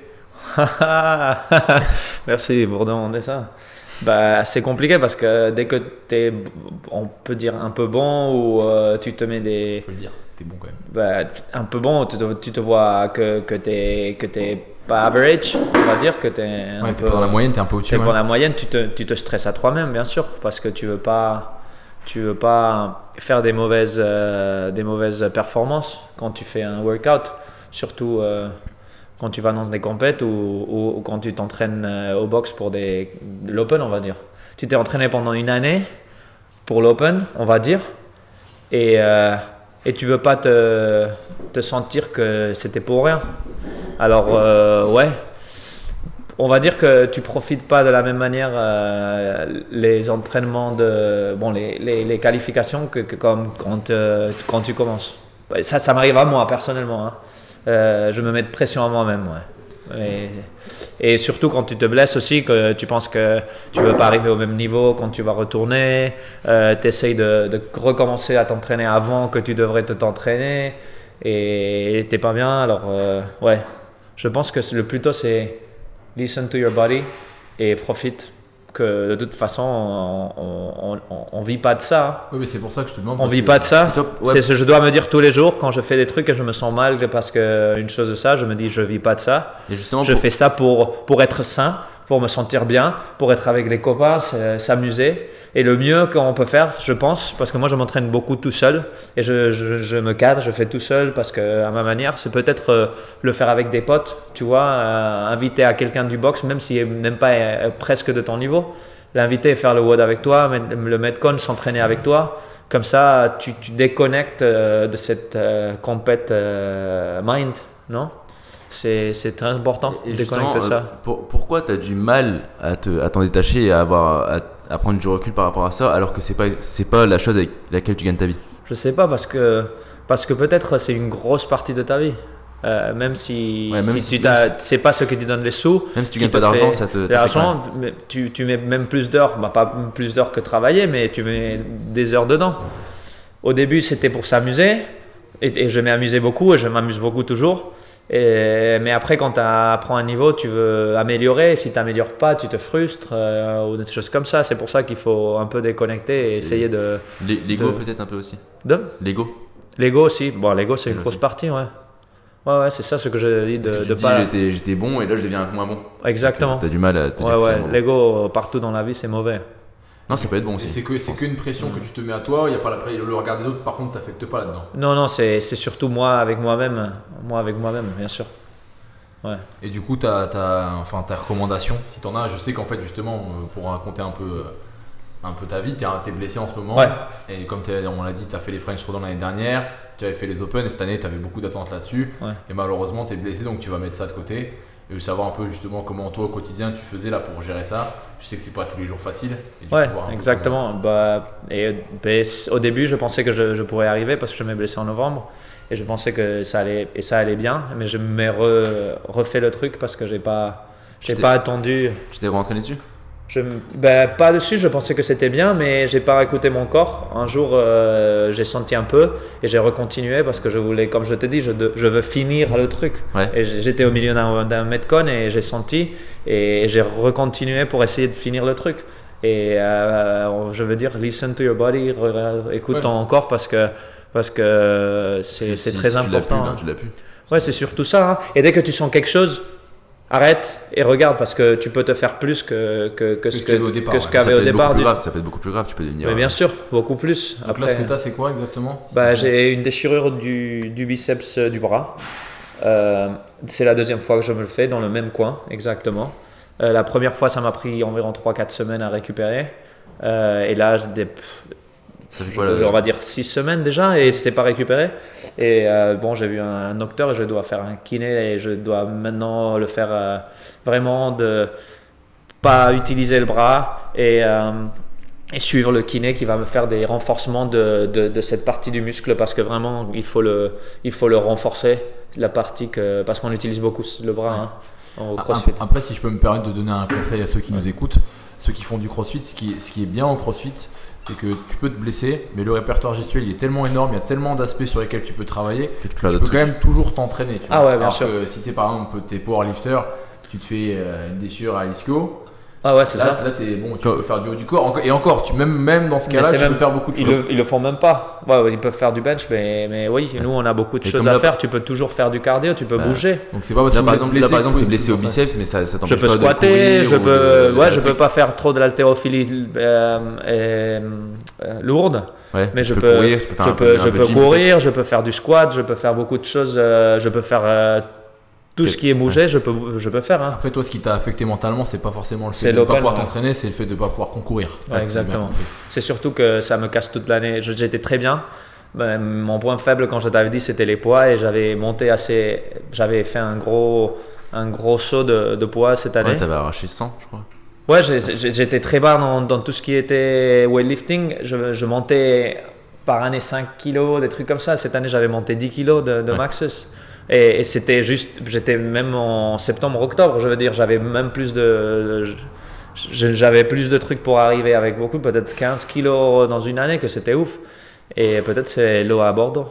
Merci pour demander ça. Bah, c'est compliqué parce que dès que tu es, on peut dire, un peu bon ou euh, tu te mets des. Je peux le dire, t'es bon quand même. Bah, un peu bon, tu te, tu te vois que, que tu es, que t'es pas average, on va dire que tu es Ouais, t'es pas dans la moyenne, t'es un peu au-dessus. T'es Ouais. dans la moyenne, tu te, tu te stresses à toi-même, bien sûr, parce que tu veux pas, tu veux pas faire des mauvaises, euh, des mauvaises performances quand tu fais un workout, surtout euh, quand tu vas dans des compètes ou, ou, ou quand tu t'entraînes euh, au box pour des, de l'open, on va dire. Tu t'es entraîné pendant une année pour l'open, on va dire, et, euh, et tu veux pas te, te sentir que c'était pour rien. Alors, euh, ouais. On va dire que tu profites pas de la même manière euh, les entraînements de bon les, les, les qualifications que, que comme quand euh, quand tu commences. Ça ça m'arrive à moi personnellement. Hein. Euh, je me mets de pression à moi-même. Ouais. Et, et surtout quand tu te blesses aussi, que tu penses que tu veux pas arriver au même niveau quand tu vas retourner. Euh, tu essayes de, de recommencer à t'entraîner avant que tu devrais te t'entraîner et t'es pas bien. Alors euh, ouais, je pense que le plus tôt c'est listen to your body et profite. Que de toute façon, on ne vit pas de ça. Oui, mais c'est pour ça que je te demande. On vit pas de ça. Top, ouais. C'est ce que je dois me dire tous les jours quand je fais des trucs et je me sens mal parce qu'une chose de ça, je me dis je vis pas de ça. Et justement, Je pour- fais ça pour, pour être sain, pour me sentir bien, pour être avec les copains, s'amuser. Et le mieux qu'on peut faire, je pense, parce que moi je m'entraîne beaucoup tout seul et je, je, je me cadre, je fais tout seul parce que à ma manière, c'est peut-être euh, le faire avec des potes, tu vois, euh, inviter à quelqu'un du box, même s'il n'est même pas euh, presque de ton niveau, l'inviter et faire le WOD avec toi, le metcon, s'entraîner avec toi. Comme ça, tu, tu déconnectes euh, de cette euh, compète euh, mind, non? C'est c'est très important Et de justement, déconnecter euh, ça. pour- pourquoi tu as du mal à te- à t'en détacher et à, avoir, à, à prendre du recul par rapport à ça alors que c'est pas, c'est pas la chose avec laquelle tu gagnes ta vie? Je sais pas parce que, parce que peut-être c'est une grosse partie de ta vie. Euh, même si, Ouais, même si, si tu c'est- t'as- c'est pas ce qui te donne les sous. Même si tu qui gagnes pas te d'argent, fait ça te. de l'argent, mais tu, tu mets même plus d'heures, bah, pas plus d'heures que travailler, mais tu mets des heures dedans. Au début, c'était pour s'amuser et, et je m'ai amusé beaucoup et je m'amuse beaucoup toujours. Et, mais après, quand tu apprends un niveau, tu veux améliorer. Et si tu n'améliores pas, tu te frustres euh, ou des choses comme ça. C'est pour ça qu'il faut un peu déconnecter et C'est- essayer de. L'e- L'ego de- peut-être un peu aussi. de L'ego. L'ego aussi. Bon, l'ego, c'est une Aussi. grosse partie, ouais. Ouais, ouais, c'est ça ce que je dis Parce de, que tu de te dis, pas. j'étais, j'étais bon et là je deviens un peu moins bon. Exactement. Tu as du mal à te dire Ouais, que je suis ouais. un bon. L'ego partout dans la vie, c'est mauvais. Non, ça peut être bon Et aussi. c'est que c'est qu'une pression que tu te mets à toi. Il y a pas la pré- le regard des autres. Par contre, t'affecte pas là-dedans. Non, non, c'est c'est surtout moi avec moi-même. Moi avec moi-même, bien sûr. Ouais. Et du coup, ta, ta, enfin, ta recommandation, si t'en as, je sais qu'en fait, justement, euh, pour raconter un peu, euh, un peu ta vie, t'es t'es blessé en ce moment. Ouais. Et comme t'es- on l'a dit, t'as fait les French Throwdown l'année dernière, tu avais fait les Open et cette année, t'avais beaucoup d'attentes là-dessus. Ouais. Et malheureusement, t'es blessé, donc tu vas mettre ça de côté. Et je veux savoir un peu justement comment toi au quotidien tu faisais là pour gérer ça. Je sais que c'est pas tous les jours facile. Et du Ouais, coup, voir un peu exactement. Bah, et, ben, c- au début, je pensais que je, je pourrais arriver parce que je m'ai blessé en novembre et je pensais que ça allait et ça allait bien, mais je m'ai re- refait le truc parce que j'ai pas, j'ai t'es- pas attendu. Tu t'es rentraîné dessus? Je, ben, pas dessus, je pensais que c'était bien, mais j'ai pas écouté mon corps. Un jour, euh, j'ai senti un peu et j'ai recontinué parce que je voulais, comme je t'ai dit, je, de- je veux finir le truc. Ouais. Et j- j'étais au milieu d'un d'un metcon et j'ai senti et j'ai recontinué pour essayer de finir le truc. Et euh, je veux dire, listen to your body, re- re- écoute Ouais. ton corps parce que parce que Parce c'est que c'est si- très si tu l'as important. plus, ben, hein. tu l'as plus. Ouais, c'est surtout ça. hein. Et dès que tu sens quelque chose, arrête et regarde parce que tu peux te faire plus que, que, que ce ce qu'il y que- avait au départ, que ce ouais. qu'il y Ça avait peut au être départ. beaucoup plus du- grave, ça peut être beaucoup plus grave, tu peux devenir. Mais bien euh, sûr, beaucoup plus. Donc Après, là, ce que t'as, c'est quoi exactement? bah, j'ai une déchirure du, du biceps euh, du bras. Euh, c'est la deuxième fois que je me le fais dans le même coin, exactement. Euh, la première fois, ça m'a pris environ trois quatre semaines à récupérer. Euh, et là, j'ai des- pff, Ça fait je- quoi là, on va dire six semaines déjà et c'est pas récupéré. Et euh, bon, j'ai vu un, un docteur et je dois faire un kiné et je dois maintenant le faire euh, vraiment de pas utiliser le bras et, euh, et suivre le kiné qui va me faire des renforcements de, de, de cette partie du muscle parce que vraiment il faut le, il faut le renforcer la partie que, parce qu'on utilise beaucoup le bras hein, au Ah, CrossFit. Après, si je peux me permettre de donner un conseil à ceux qui nous écoutent, ceux qui font du crossfit, ce qui est, ce qui est bien au crossfit, c'est que tu peux te blesser, mais le répertoire gestuel il est tellement énorme, il y a tellement d'aspects sur lesquels tu peux travailler Que tu peux que faire tu d'autres peux quand même toujours t'entraîner. tu Ah vois. ouais, bien Alors sûr. que si tu es par exemple t'es powerlifter, tu te fais euh, une déchirure à l'ischio, Ah ouais, c'est Là, ça. là t'es bon, tu peux faire du haut du corps. Enco- Et encore, tu, même, même dans ce Mais cas-là, c'est tu même- peux faire beaucoup de Ils choses. le, ils le font même pas. Ouais, ouais, ils peuvent faire du bench, mais, mais oui, nous on a beaucoup de Et choses comme à là- faire. Tu peux toujours faire du cardio, tu peux Bah, bouger. Donc c'est pas parce Là, que par vous êtes exemple, blessé là, par que exemple, vous t'es pouvez blessé au tout faire. biceps, mais ça, ça Je t'empêche peux pas de squatter, courir je ou peux, de- de ouais, faire je des peux pas faire trop de l'haltérophilie euh, et, euh, lourde, Ouais, mais tu je peux peux, courir, tu peux faire je un peu- peux, un je peu peux de gym, courir, je peux faire du squat, je peux faire beaucoup de choses, euh, je peux faire euh, tout ce qui est bouger, je peux, je peux faire. Hein. Après, toi, ce qui t'a affecté mentalement, c'est pas forcément le C'est fait de ne pas l'open, pouvoir ouais. t'entraîner, c'est le fait de ne pas pouvoir concourir. Ouais, si j'ai bien exactement. compris. C'est surtout que ça me casse toute l'année. Je- J'étais très bien. Ben, mon point faible, quand je t'avais dit, c'était les poids et j'avais monté assez. J'avais fait un gros, un gros saut de, de poids cette année. Ouais, t'avais arraché cent, je crois. Ouais, j'ai- j'ai- j'étais très bas dans, dans tout ce qui était weightlifting. Je, je montais par année cinq kilos, des trucs comme ça. Cette année, j'avais monté dix kilos de, de Ouais. maxus. Et, et c'était juste, j'étais même en septembre, octobre, je veux dire, j'avais même plus de. je- J'avais plus de trucs pour arriver avec beaucoup, peut-être quinze kilos dans une année, que c'était ouf. Et peut-être c'est l'eau à Bordeaux.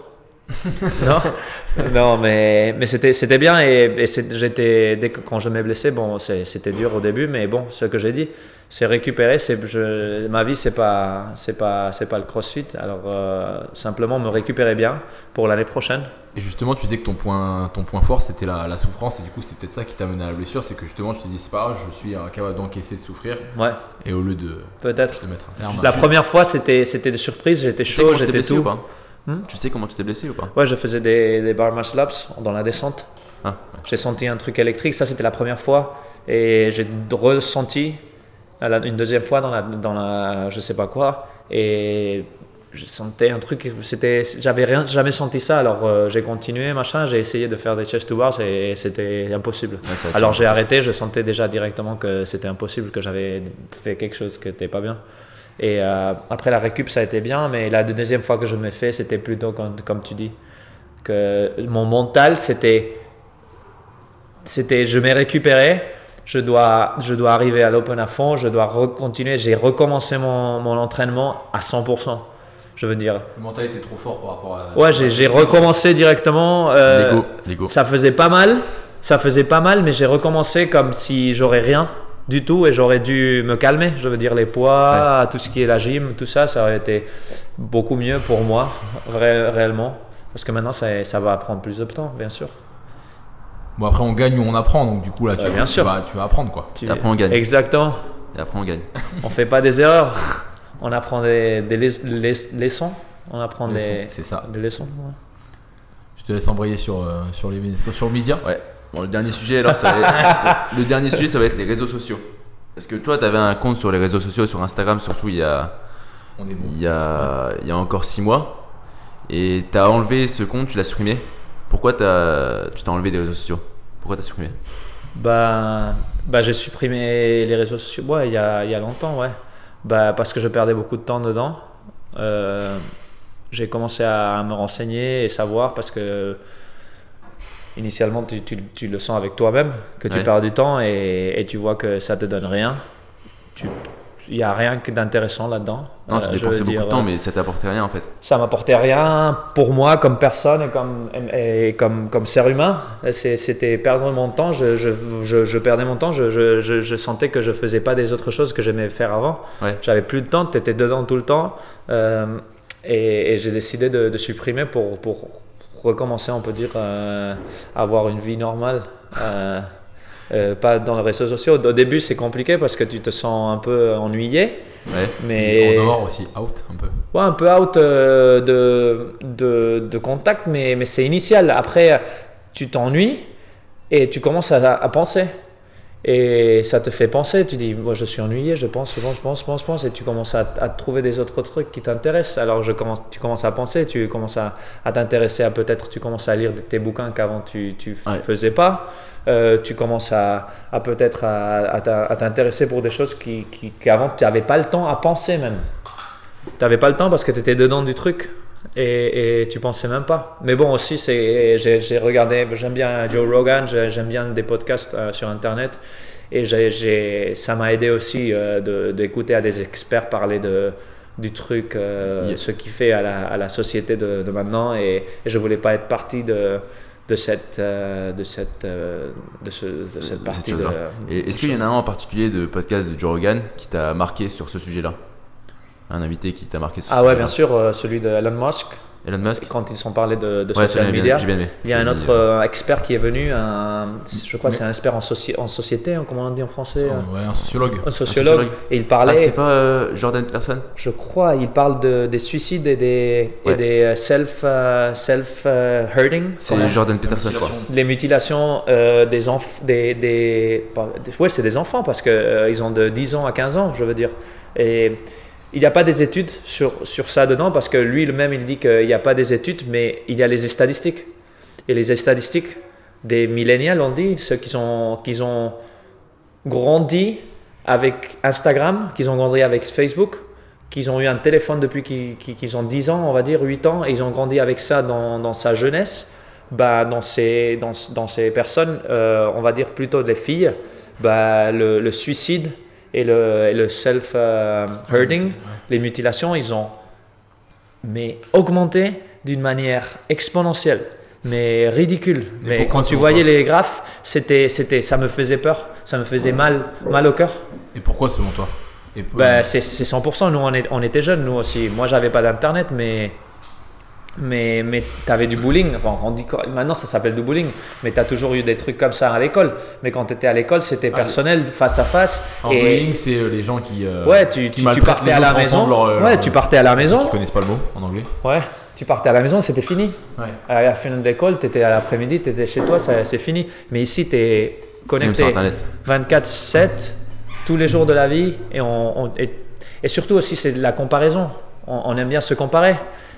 non, non, mais, mais c'était, c'était bien et, et c'est- j'étais, dès que quand je m'ai blessé, bon, c'est- c'était dur au début, mais bon, ce que j'ai dit, c'est récupérer. C'est, je, ma vie, c'est pas, c'est pas, c'est pas le CrossFit. Alors euh, simplement me récupérer bien pour l'année prochaine. Et justement, tu disais que ton point, ton point fort, c'était la, la souffrance. Et du coup, c'est peut-être ça qui t'a mené à la blessure. C'est que justement, tu t'es dit, c'est pas grave, je suis euh, capable d'encaisser, de souffrir. Ouais, Et au lieu de peut-être. te mettre un terme. La première fois, c'était, c'était des surprises. J'étais Tu sais chaud, comment tu t'es j'étais blessé tout. ou pas Hmm Tu sais comment tu t'es blessé ou pas Ouais, je faisais des, des bar muscle ups dans la descente. Ah, ouais. J'ai senti un truc électrique, ça c'était la première fois. Et j'ai ressenti à la- une deuxième fois dans la, dans la je sais pas quoi. Et je sentais un truc, c'était, j'avais rien, jamais senti ça. Alors euh, j'ai continué, machin, j'ai essayé de faire des chest to bars et c'était impossible. Ouais, ça Alors tient. j'ai arrêté, je sentais déjà directement que c'était impossible, que j'avais fait quelque chose qui n'était pas bien. Et euh, après la récup, ça a été bien, mais la deuxième fois que je me fait, c'était plutôt comme, comme tu dis, que mon mental, c'était, c'était, je m'ai récupéré, je dois, je dois arriver à l'open à fond, je dois recontinuer, j'ai recommencé mon, mon entraînement à cent pour cent, je veux dire. Le mental était trop fort par rapport à. Ouais, j'ai, j'ai recommencé directement. euh, L'ego, l'ego. Ça faisait pas mal, ça faisait pas mal, mais j'ai recommencé comme si j'aurais rien du tout et j'aurais dû me calmer. Je veux dire, les poids, tout ce qui est la gym, tout ça, ça aurait été beaucoup mieux pour moi, vrai- réellement. Parce que maintenant, ça, ça va prendre plus de temps, bien sûr. Bon, après, on gagne ou on apprend. Donc, du coup, là, tu, Ouais, bien tu sûr. vas, tu vas apprendre quoi. Tu- Et après, on gagne. Exactement. Et après, on gagne. On fait pas des erreurs. On apprend des, des leç- leç- leçons. On apprend Leçons, des, c'est ça. des leçons. Ouais. Je te laisse embrayer sur, euh, sur, les, sur, sur le média. Ouais. Bon, le dernier sujet, alors, ça va être, le dernier sujet, ça va être les réseaux sociaux. Est-ce que toi, tu avais un compte sur les réseaux sociaux, sur Instagram, surtout il y a, On est bon. il y a, il y a encore six mois, et tu as enlevé ce compte, tu l'as supprimé. Pourquoi t'as, tu t'as enlevé des réseaux sociaux? Pourquoi tu as supprimé? Bah, bah j'ai supprimé les réseaux sociaux ouais, il, y a, il y a longtemps, ouais. Bah, parce que je perdais beaucoup de temps dedans. Euh, j'ai commencé à me renseigner et savoir parce que initialement tu, tu, tu le sens avec toi-même que tu Ouais. perds du temps et, et tu vois que ça te donne rien. Tu, il n'y a rien que d'intéressant là-dedans. Non, tu Euh, je dépensais veux beaucoup dire, de temps, mais ça t'apportait rien en fait. ça m'apportait rien pour moi comme personne et comme, et comme, comme ser humain. C'est- C'était perdre mon temps. Je, je, je, je perdais mon temps. Je, je, je, je sentais que je faisais pas des autres choses que j'aimais faire avant. Ouais. J'avais plus de temps. Tu étais dedans tout le temps. Euh, et et j'ai décidé de, de supprimer pour, pour recommencer, on peut dire, euh, avoir une vie normale. Euh, euh, pas dans les réseaux sociaux. Au début, c'est compliqué parce que tu te sens un peu ennuyé. Ouais. Mais Et en dehors aussi, out un peu. Ouais, un peu out euh, de, de, de contact, mais, mais c'est initial. Après, tu t'ennuies et tu commences à, à penser. Et ça te fait penser. Tu dis, moi je suis ennuyé, je pense, je pense, je pense, je pense, je pense, et tu commences à, à trouver des autres trucs qui t'intéressent. Alors je commence, tu commences à penser, tu commences à, à t'intéresser à peut-être, tu commences à lire tes bouquins qu'avant tu tu, tu Ouais. faisais pas. Euh, tu commences à, à peut-être à, à t'a- à t'intéresser pour des choses qui, qui, qu'avant tu n'avais pas le temps à penser même. Tu n'avais pas le temps parce que tu étais dedans du truc et, et tu pensais même pas. Mais bon, aussi, c'est, j'ai, j'ai regardé, j'aime bien Joe Rogan, j'ai- j'aime bien des podcasts euh, sur Internet et j'ai, j'ai, ça m'a aidé aussi euh, de, d'écouter à des experts parler de, du truc, euh, Yeah. ce qui fait à la, à la société de, de maintenant et, et je voulais pas être partie de, de cette, euh, de cette, euh, de ce, de cette De partie cette de. chose-là. Et est-ce qu'il y en a un en particulier de podcast de Joe Rogan qui t'a marqué sur ce sujet-là? Un invité qui t'a marqué sur ce Ah ouais, sujet-là? bien sûr, euh, celui de Elon Musk. Elon Musk. Quand ils sont parlé de, de Ouais, social celui-là, media, j'ai bien aimé. il y a un J'ai autre bien aimé. euh, expert qui est venu, un, je crois que c'est un expert en, soci- en société, hein, comment on dit en français, euh, Ouais, un sociologue. un sociologue, sociologue. et il parlait, Ah, c'est pas euh, Jordan Peterson? je crois, il parle de, des suicides et des, Ouais. et des euh, self, euh, self euh, hurting, C'est comment- Jordan Peterson, je crois. les mutilations euh, des enfants, des, des, pas- des- ouais, c'est des enfants parce que euh, ils ont de dix ans à quinze ans, je veux dire. Et il n'y a pas des études sur, sur ça dedans parce que lui lui-même il dit qu'il n'y a pas des études, mais il y a les statistiques. Et les statistiques des millennials, on dit, ceux qui ont, qui ont grandi avec Instagram, qui ont grandi avec Facebook, qu'ils ont eu un téléphone depuis qu'ils, qu'ils- qu'ils ont dix ans, on va dire huit ans, et ils ont grandi avec ça dans, dans sa jeunesse. Bah, dans, ces, dans, dans ces personnes, euh, on va dire plutôt des filles, bah, le, le suicide et le, et le self-hurting, Ouais. les mutilations, ils ont mais augmenté d'une manière exponentielle, mais ridicule. Et Mais pourquoi, quand tu selon voyais toi les graphes, c'était, c'était, ça me faisait peur, ça me faisait mal, mal au cœur. Et pourquoi selon toi? Et pour- Bah, c'est, c'est cent pour cent. Nous, on, est- on était jeunes, nous aussi. Moi, j'avais pas d'internet, mais mais, mais tu avais du bullying. Bon, on dit, quoi- maintenant, ça s'appelle du bullying, mais tu as toujours eu des trucs comme ça à l'école. Mais quand tu étais à l'école, c'était Ah, personnel, face à face. En et bullying, c'est euh, les gens qui. euh, ouais, tu, qui tu, tu maltraitent partais les à la autres maison. enfants de leur, euh, ouais, leur- tu partais à la Ceux maison. qui connaissent pas le mot en anglais. Ouais, tu partais à la maison, c'était fini. Ouais. À la fin de l'école, tu étais à l'après-midi, tu étais chez toi, ça- c'est fini. Mais ici, tu es C'est même connecté sur Internet. vingt-quatre sept tous les jours de la vie. Et, on, on- et, et surtout aussi, c'est de la comparaison. On, on aime bien se comparer.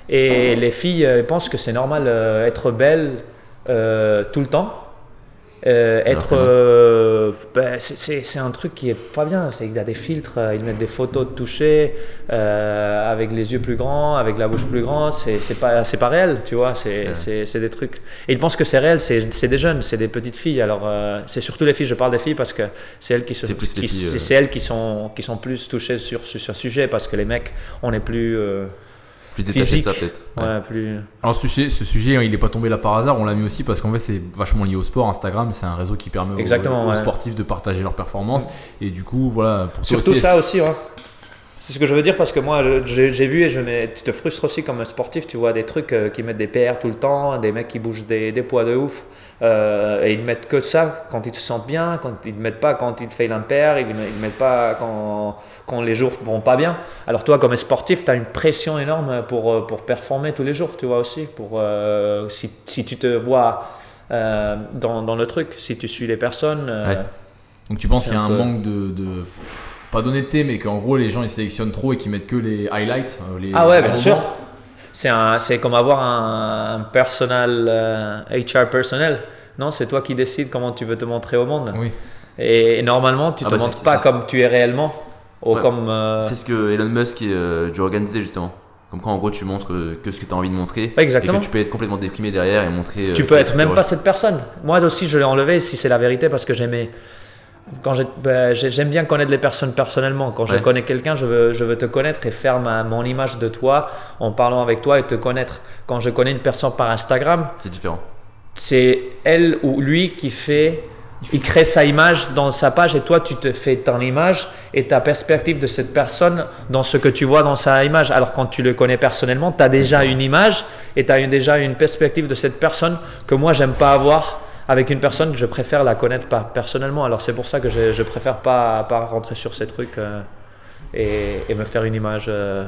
Et les filles euh, pensent que c'est normal euh, être belle euh, tout le temps. Euh, être, que non. euh, ben, c'est- c'est c'est un truc qui est pas bien. C'est qu'il y a des filtres, euh, ils mettent des photos de toucher euh, avec les yeux plus grands, avec la bouche plus grande. C'est c'est pas, c'est pas réel, tu vois. C'est Ouais. c'est- c'est des trucs. Et ils pensent que c'est réel. C'est c'est des jeunes, c'est des petites filles. Alors euh, c'est surtout les filles. Je parle des filles parce que c'est elles qui se, C'est plus les qui- filles, c'est- euh. c'est elles qui sont qui sont plus touchées sur sur ce sujet parce que les mecs, on est plus euh, Plus détaché de physique. ça, peut-être. Ouais. ouais, plus. Alors ce sujet, ce sujet, il n'est pas tombé là par hasard, on l'a mis aussi parce qu'en fait c'est vachement lié au sport. Instagram, c'est un réseau qui permet aux- Exactement, aux, ouais. sportifs de partager leurs performances. Et du coup, voilà, pour toi Surtout aussi, ça aussi, ouais. C'est ce que je veux dire parce que moi, je- j'ai j'ai vu et je me, tu te frustres aussi comme sportif. Tu vois des trucs euh, qui mettent des P R tout le temps, des mecs qui bougent des, des poids de ouf. euh, et ils ne mettent que ça quand ils se sentent bien, quand ils ne mettent pas quand ils faillent l'impair, ils ne mettent pas quand, quand les jours vont pas bien. Alors toi, comme sportif, tu as une pression énorme pour, euh, pour performer tous les jours, tu vois aussi. Pour, euh, si, si tu te vois euh, dans, dans le truc, si tu suis les personnes. euh, Ouais. donc tu penses c'est qu'il y a un un peu- manque de, de- pas d'honnêteté, mais qu'en gros les gens ils sélectionnent trop et qu'ils mettent que les highlights. euh, Les, Ah ouais, les bien moments. sûr. C'est un, c'est comme avoir un, un personal euh, H R personnel. Non, c'est toi qui décides comment tu veux te montrer au monde. Oui. Et, normalement, tu Ah te bah, montres c'est- pas c'est- comme tu es réellement. Ou Ouais. comme. euh, C'est ce que Elon Musk et euh, Joe Rogan disaient justement. Comme quoi, en gros, tu montres euh, que ce que tu as envie de montrer. Exactement. Et que tu peux être complètement déprimé derrière et montrer. euh, tu peux que être tu même heureux. pas cette personne. Moi aussi, je l'ai enlevé si c'est la vérité parce que j'aimais. Quand j'ai- ben, j'ai- j'aime bien connaître les personnes personnellement. Quand je Ouais. connais quelqu'un, je veux, je veux te connaître et faire ma, mon image de toi en parlant avec toi et te connaître. Quand je connais une personne par Instagram, C'est différent. c'est elle ou lui qui fait, il crée sa image dans sa page et toi tu te fais ton image et ta perspective de cette personne dans ce que tu vois dans sa image. Alors quand tu le connais personnellement, tu as déjà une image et tu as déjà une perspective de cette personne que moi j'aime pas avoir avec une personne que je préfère la connaître pas personnellement. Alors c'est pour ça que je, je préfère pas, pas rentrer sur ces trucs euh, et, et me faire une image euh,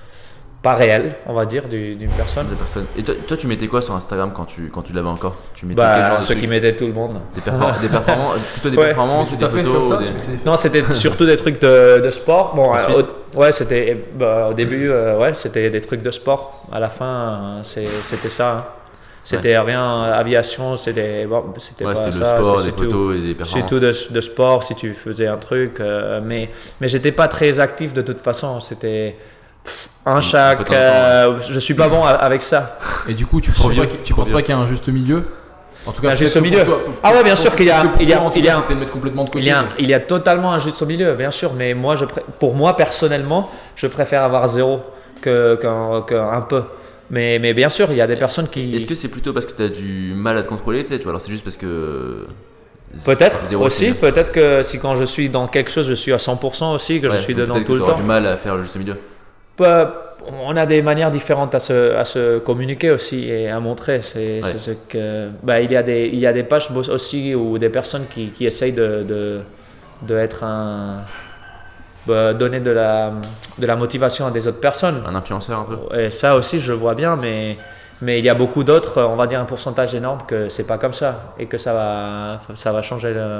pas réelle, on va dire, du- d'une personne. Des personnes. Et toi, toi, tu mettais quoi sur Instagram quand tu, quand tu l'avais encore? Tu mettais quel Bah, genre de ceux trucs qui mettaient tout le monde. Des, perfor- des performances, plutôt des Ouais. performances, Tu ou t'as des fait photos, comme ça ou des- tu mettais des Non, c'était surtout des trucs de, de sport. Bon, Ensuite. euh, au- ouais, c'était bah, au début, euh, ouais, c'était des trucs de sport. À la fin, euh, c'est- c'était ça. hein. C'était rien euh, aviation, c'était bon, c'était Ouais, pas c'était ça. le sport, c'est des surtout- photos et des performances. surtout de, de sport si tu faisais un truc, euh, mais mais j'étais pas très actif de toute façon. C'était pff, un C'est- chaque. faut t'en euh, je suis pas bon a- avec ça. Et du coup, tu penses vieux, pas qu'il- tu trop penses vieux. pas qu'il y a un juste milieu? En tout cas, Un peut-être juste que pour milieu. toi- Ah ouais, bien pour- sûr qu'il y a- que pour il y a- toi, en tout il y cas, a- c'était de mettre complètement de côté. Il y, a, mais- il y a totalement un juste milieu, bien sûr, mais moi, je pré- pour moi personnellement, je préfère avoir zéro que qu'un qu'un- un peu. Mais, mais bien sûr, il y a des personnes qui. Est-ce que c'est plutôt parce que tu as du mal à te contrôler peut-être ou alors c'est juste parce que. Peut-être zéro aussi, équilibre. peut-être que si quand je suis dans quelque chose, je suis à cent pour cent aussi, que Ouais, je suis donc dedans peut-être tout que le t'auras temps. du mal à faire le juste milieu. Peu- On a des manières différentes à se, à se communiquer aussi et à montrer. C'est Ouais. c'est ce que. Bah, il, y a des, il y a des pages aussi ou des personnes qui, qui essayent de, de, de être un. bah, donner de la, de la motivation à des autres personnes. Un influenceur un peu. Et ça aussi, je le vois bien, mais, mais il y a beaucoup d'autres, on va dire un pourcentage énorme, que c'est pas comme ça et que ça va, ça va changer le-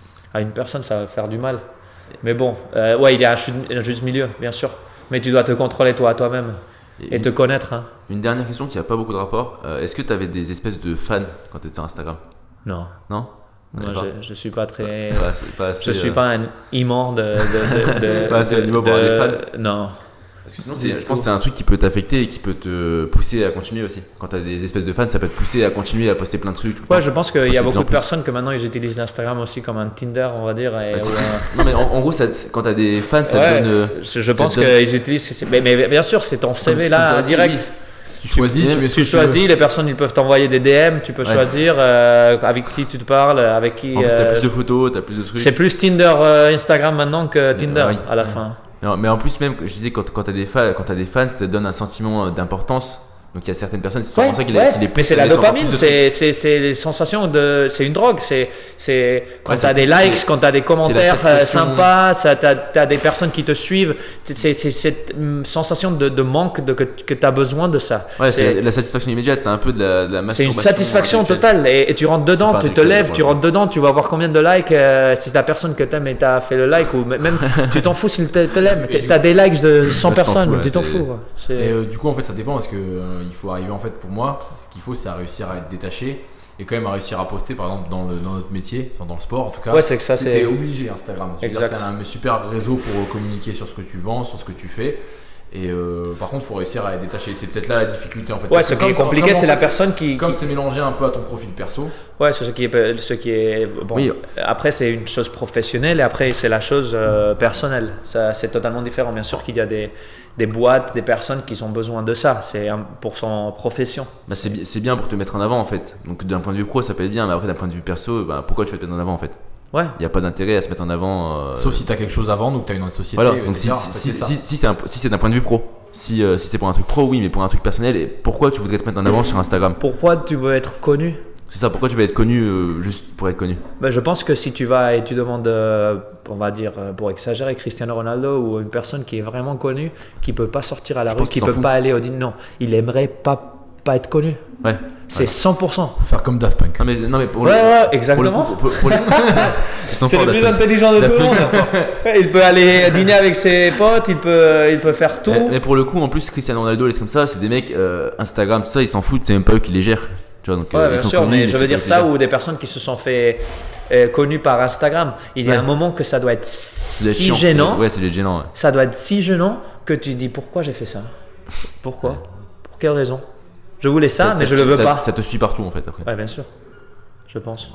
à une personne, ça va faire du mal. Mais bon, euh, ouais, il y a un, ju- un juste milieu, bien sûr. Mais tu dois te contrôler toi à toi-même et une, te connaître. Hein. une dernière question qui n'a pas beaucoup de rapport. Euh, Est-ce que tu avais des espèces de fans quand tu étais sur Instagram? Non, Non? moi Pas. je, je suis pas très. Pas assez- pas assez, Je suis euh, pas un immense de. de, de, de Pas assez de- au niveau pour de- avoir des Non. Parce que sinon, c'est- je pense que c'est un truc qui peut t'affecter et qui peut te pousser à continuer aussi. Quand tu as des espèces de fans, ça peut te pousser à continuer à poster plein de trucs. tout le Ouais, temps. je pense qu'il Enfin, y c'est a de plus beaucoup en de plus. personnes que maintenant ils utilisent Instagram aussi comme un Tinder, on va dire. Et, Bah, c'est- ou un- Non, mais en, en gros, ça, te- quand tu as des fans, ça Ouais, te donne. euh, je, je ça pense te donne- qu'ils utilisent. c'est- Mais, mais bien sûr, c'est ton C V c'est là, comme ça en aussi, direct. oui. Tu choisis, tu mets ce que Tu tu veux. choisis, les personnes ils peuvent t'envoyer des D M, tu peux Ouais. choisir euh, avec qui tu te parles, avec qui. En plus, t'as euh, plus de photos, t'as plus de trucs. c'est plus Tinder, euh, Instagram maintenant que Tinder oui. à la fin. Non, mais en plus, même, je disais, quand, quand tu as des fans, quand t'as des fans, ça te donne un sentiment euh, d'importance. Donc il y a certaines personnes, c'est Ouais, souvent ça qui les, ouais, qui les mais pousse c'est à la mettre encore dopamine, plus de trucs. c'est c'est c'est les sensations de, c'est une drogue, c'est c'est quand Ouais, t'as c'est- des likes, c'est- quand t'as des commentaires euh, satisfaction. sympas, ça t'as t'as des personnes qui te suivent, c'est c'est c'est cette hum, sensation de, de manque de que que t'as besoin de ça. Ouais, c'est C'est- la, la satisfaction immédiate, c'est un peu de la, de la C'est une masturbation satisfaction intellectuelle. totale et, et tu rentres dedans, Pas tu te intellectuelle, lèves, ouais. tu rentres dedans, tu vas voir combien de likes, euh, si la personne que t'aimes et t'as fait le like ou même tu t'en fous s'il te, te l'aime, Et du t'as des likes de cent Ouais, je t'en personnes, fous, ouais, tu t'en c'est- fous. quoi. C'est- Et euh, du coup, en fait, ça dépend parce que euh, il faut arriver, en fait, pour moi, ce qu'il faut, c'est à réussir à être détaché et quand même à réussir à poster, par exemple, dans, le, dans notre métier, enfin, dans le sport en tout cas. Ouais, c'est que ça, T'es c'est obligé Instagram. Je veux dire, Exact. C'est un super réseau pour euh, communiquer sur ce que tu vends, sur ce que tu fais. Et euh, par contre, il faut réussir à être détaché. C'est peut-être là la difficulté en fait. ouais, Parce ce que qui est comme- compliqué, comme, en c'est la fait, personne qui, Comme qui- c'est mélangé un peu à ton profil perso. ouais, c'est ce qui est, ce qui est bon. Oui. Après, c'est une chose professionnelle et après, c'est la chose euh, personnelle. Ça, c'est totalement différent. Bien sûr qu'il y a des, des boîtes, des personnes qui ont besoin de ça. C'est un- pour son profession. Bah, c'est bi- c'est bien pour te mettre en avant en fait. Donc d'un point de vue pro, ça peut être bien, mais après d'un point de vue perso, bah, pourquoi tu vas te mettre en avant en fait? Ouais. Il n'y a pas d'intérêt à se mettre en avant. euh, Sauf si tu as quelque chose à vendre ou que tu as une autre société. Voilà, et donc si, cetera. si, En fait, si, c'est ça. si, si c'est un- si c'est d'un point de vue pro, si, euh, si c'est pour un truc pro, oui, mais pour un truc personnel, et pourquoi tu voudrais te mettre en avant sur Instagram? Pourquoi tu veux être connu? C'est ça, pourquoi tu veux être connu euh, juste pour être connu? Ben, je pense que si tu vas et tu demandes, euh, on va dire, euh, pour exagérer, Cristiano Ronaldo ou une personne qui est vraiment connue, qui peut pas sortir à la Je rue, pense qui qu'il s'en peut fout. pas aller au dîner, non, il aimerait pas, pas être connu. Ouais. C'est cent pour cent. Faut faire comme Daft Punk. Non mais, non, mais pour Ouais, le, ouais, pour le exactement. coup, pour, pour les- Ils sont C'est forts, le plus Daft Punk. intelligent de tout le monde. Ouais, il peut aller dîner avec ses potes, il peut, il peut faire tout. Mais, mais pour le coup, en plus, Cristiano Ronaldo, les trucs comme ça, c'est des mecs, euh, Instagram, tout ça, ils s'en foutent, c'est même pas eux qui les gèrent. Tu vois, donc, Ouais, euh, bien ils sont sûr, connus, mais je c'est veux pas dire eux qui ça les gèrent. ou des personnes qui se sont fait euh, connues par Instagram. Il y a Ouais. un moment que ça doit être Ça doit être si chiant. gênant. Ouais, c'est des gênants. Ouais. Ça doit être si gênant que tu dis pourquoi j'ai fait ça. Pourquoi? Pour quelle raison? Je voulais ça, mais je le veux ça- pas. Ça te suit partout en fait après. Ouais, bien sûr. Je pense.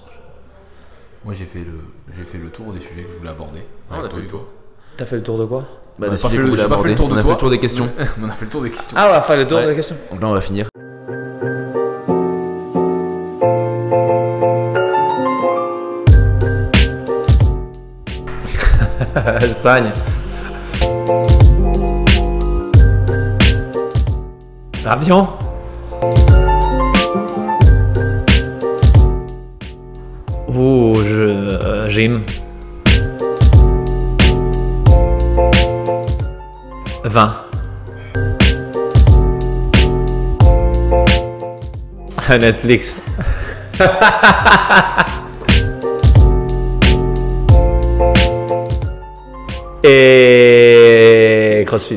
Moi, j'ai fait, le, j'ai fait le tour des sujets que je voulais aborder. Ah, on avec a toi, fait le Hugo. tour. T'as fait le tour de quoi? Bah, On a des pas sujets fait qu'on le- voulait j'ai pas fait le aborder. tour de On a toi. fait le tour des questions. On a fait le tour des questions. Ah, on va faire le tour Ouais. de la question. Donc là, on va finir. Espagne. L'avion. Ouh, je. euh, gym. vingt. Netflix. Et CrossFit.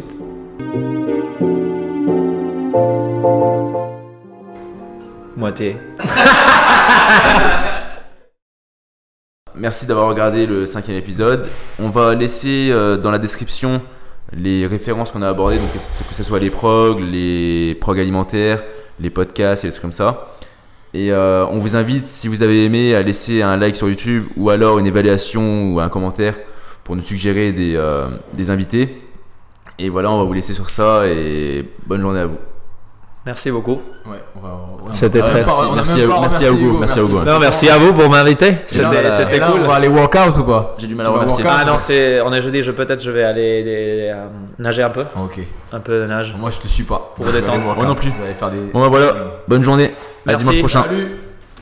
Moitié. Merci d'avoir regardé le cinquième épisode. On va laisser euh, dans la description les références qu'on a abordées, donc que ce, que ce soit les progs, les progs alimentaires, les podcasts et des trucs comme ça. Et euh, on vous invite, si vous avez aimé, à laisser un like sur YouTube ou alors une évaluation ou un commentaire pour nous suggérer des, euh, des invités. Et voilà, on va vous laisser sur ça et bonne journée à vous. Merci beaucoup. Ouais, on va. on va- C'était on a très- même pas- on a merci même à- pas merci à remercié Hugo, merci à Hugo. Non, merci à vous pour m'inviter. C'était là, là, c'était Et là, cool. on va aller workout ou pas? J'ai du mal Tu à vas remercier. workout? Ah non, c'est on est jeudi. Je peut-être je vais aller des- euh, nager un peu, Ok. un peu de nage. Moi, je te suis pas. Pour Je vais détendre. aller workout. Moi non plus. Je vais aller faire des. Bon bah voilà, bonne journée, à Merci. dimanche prochain. Salut.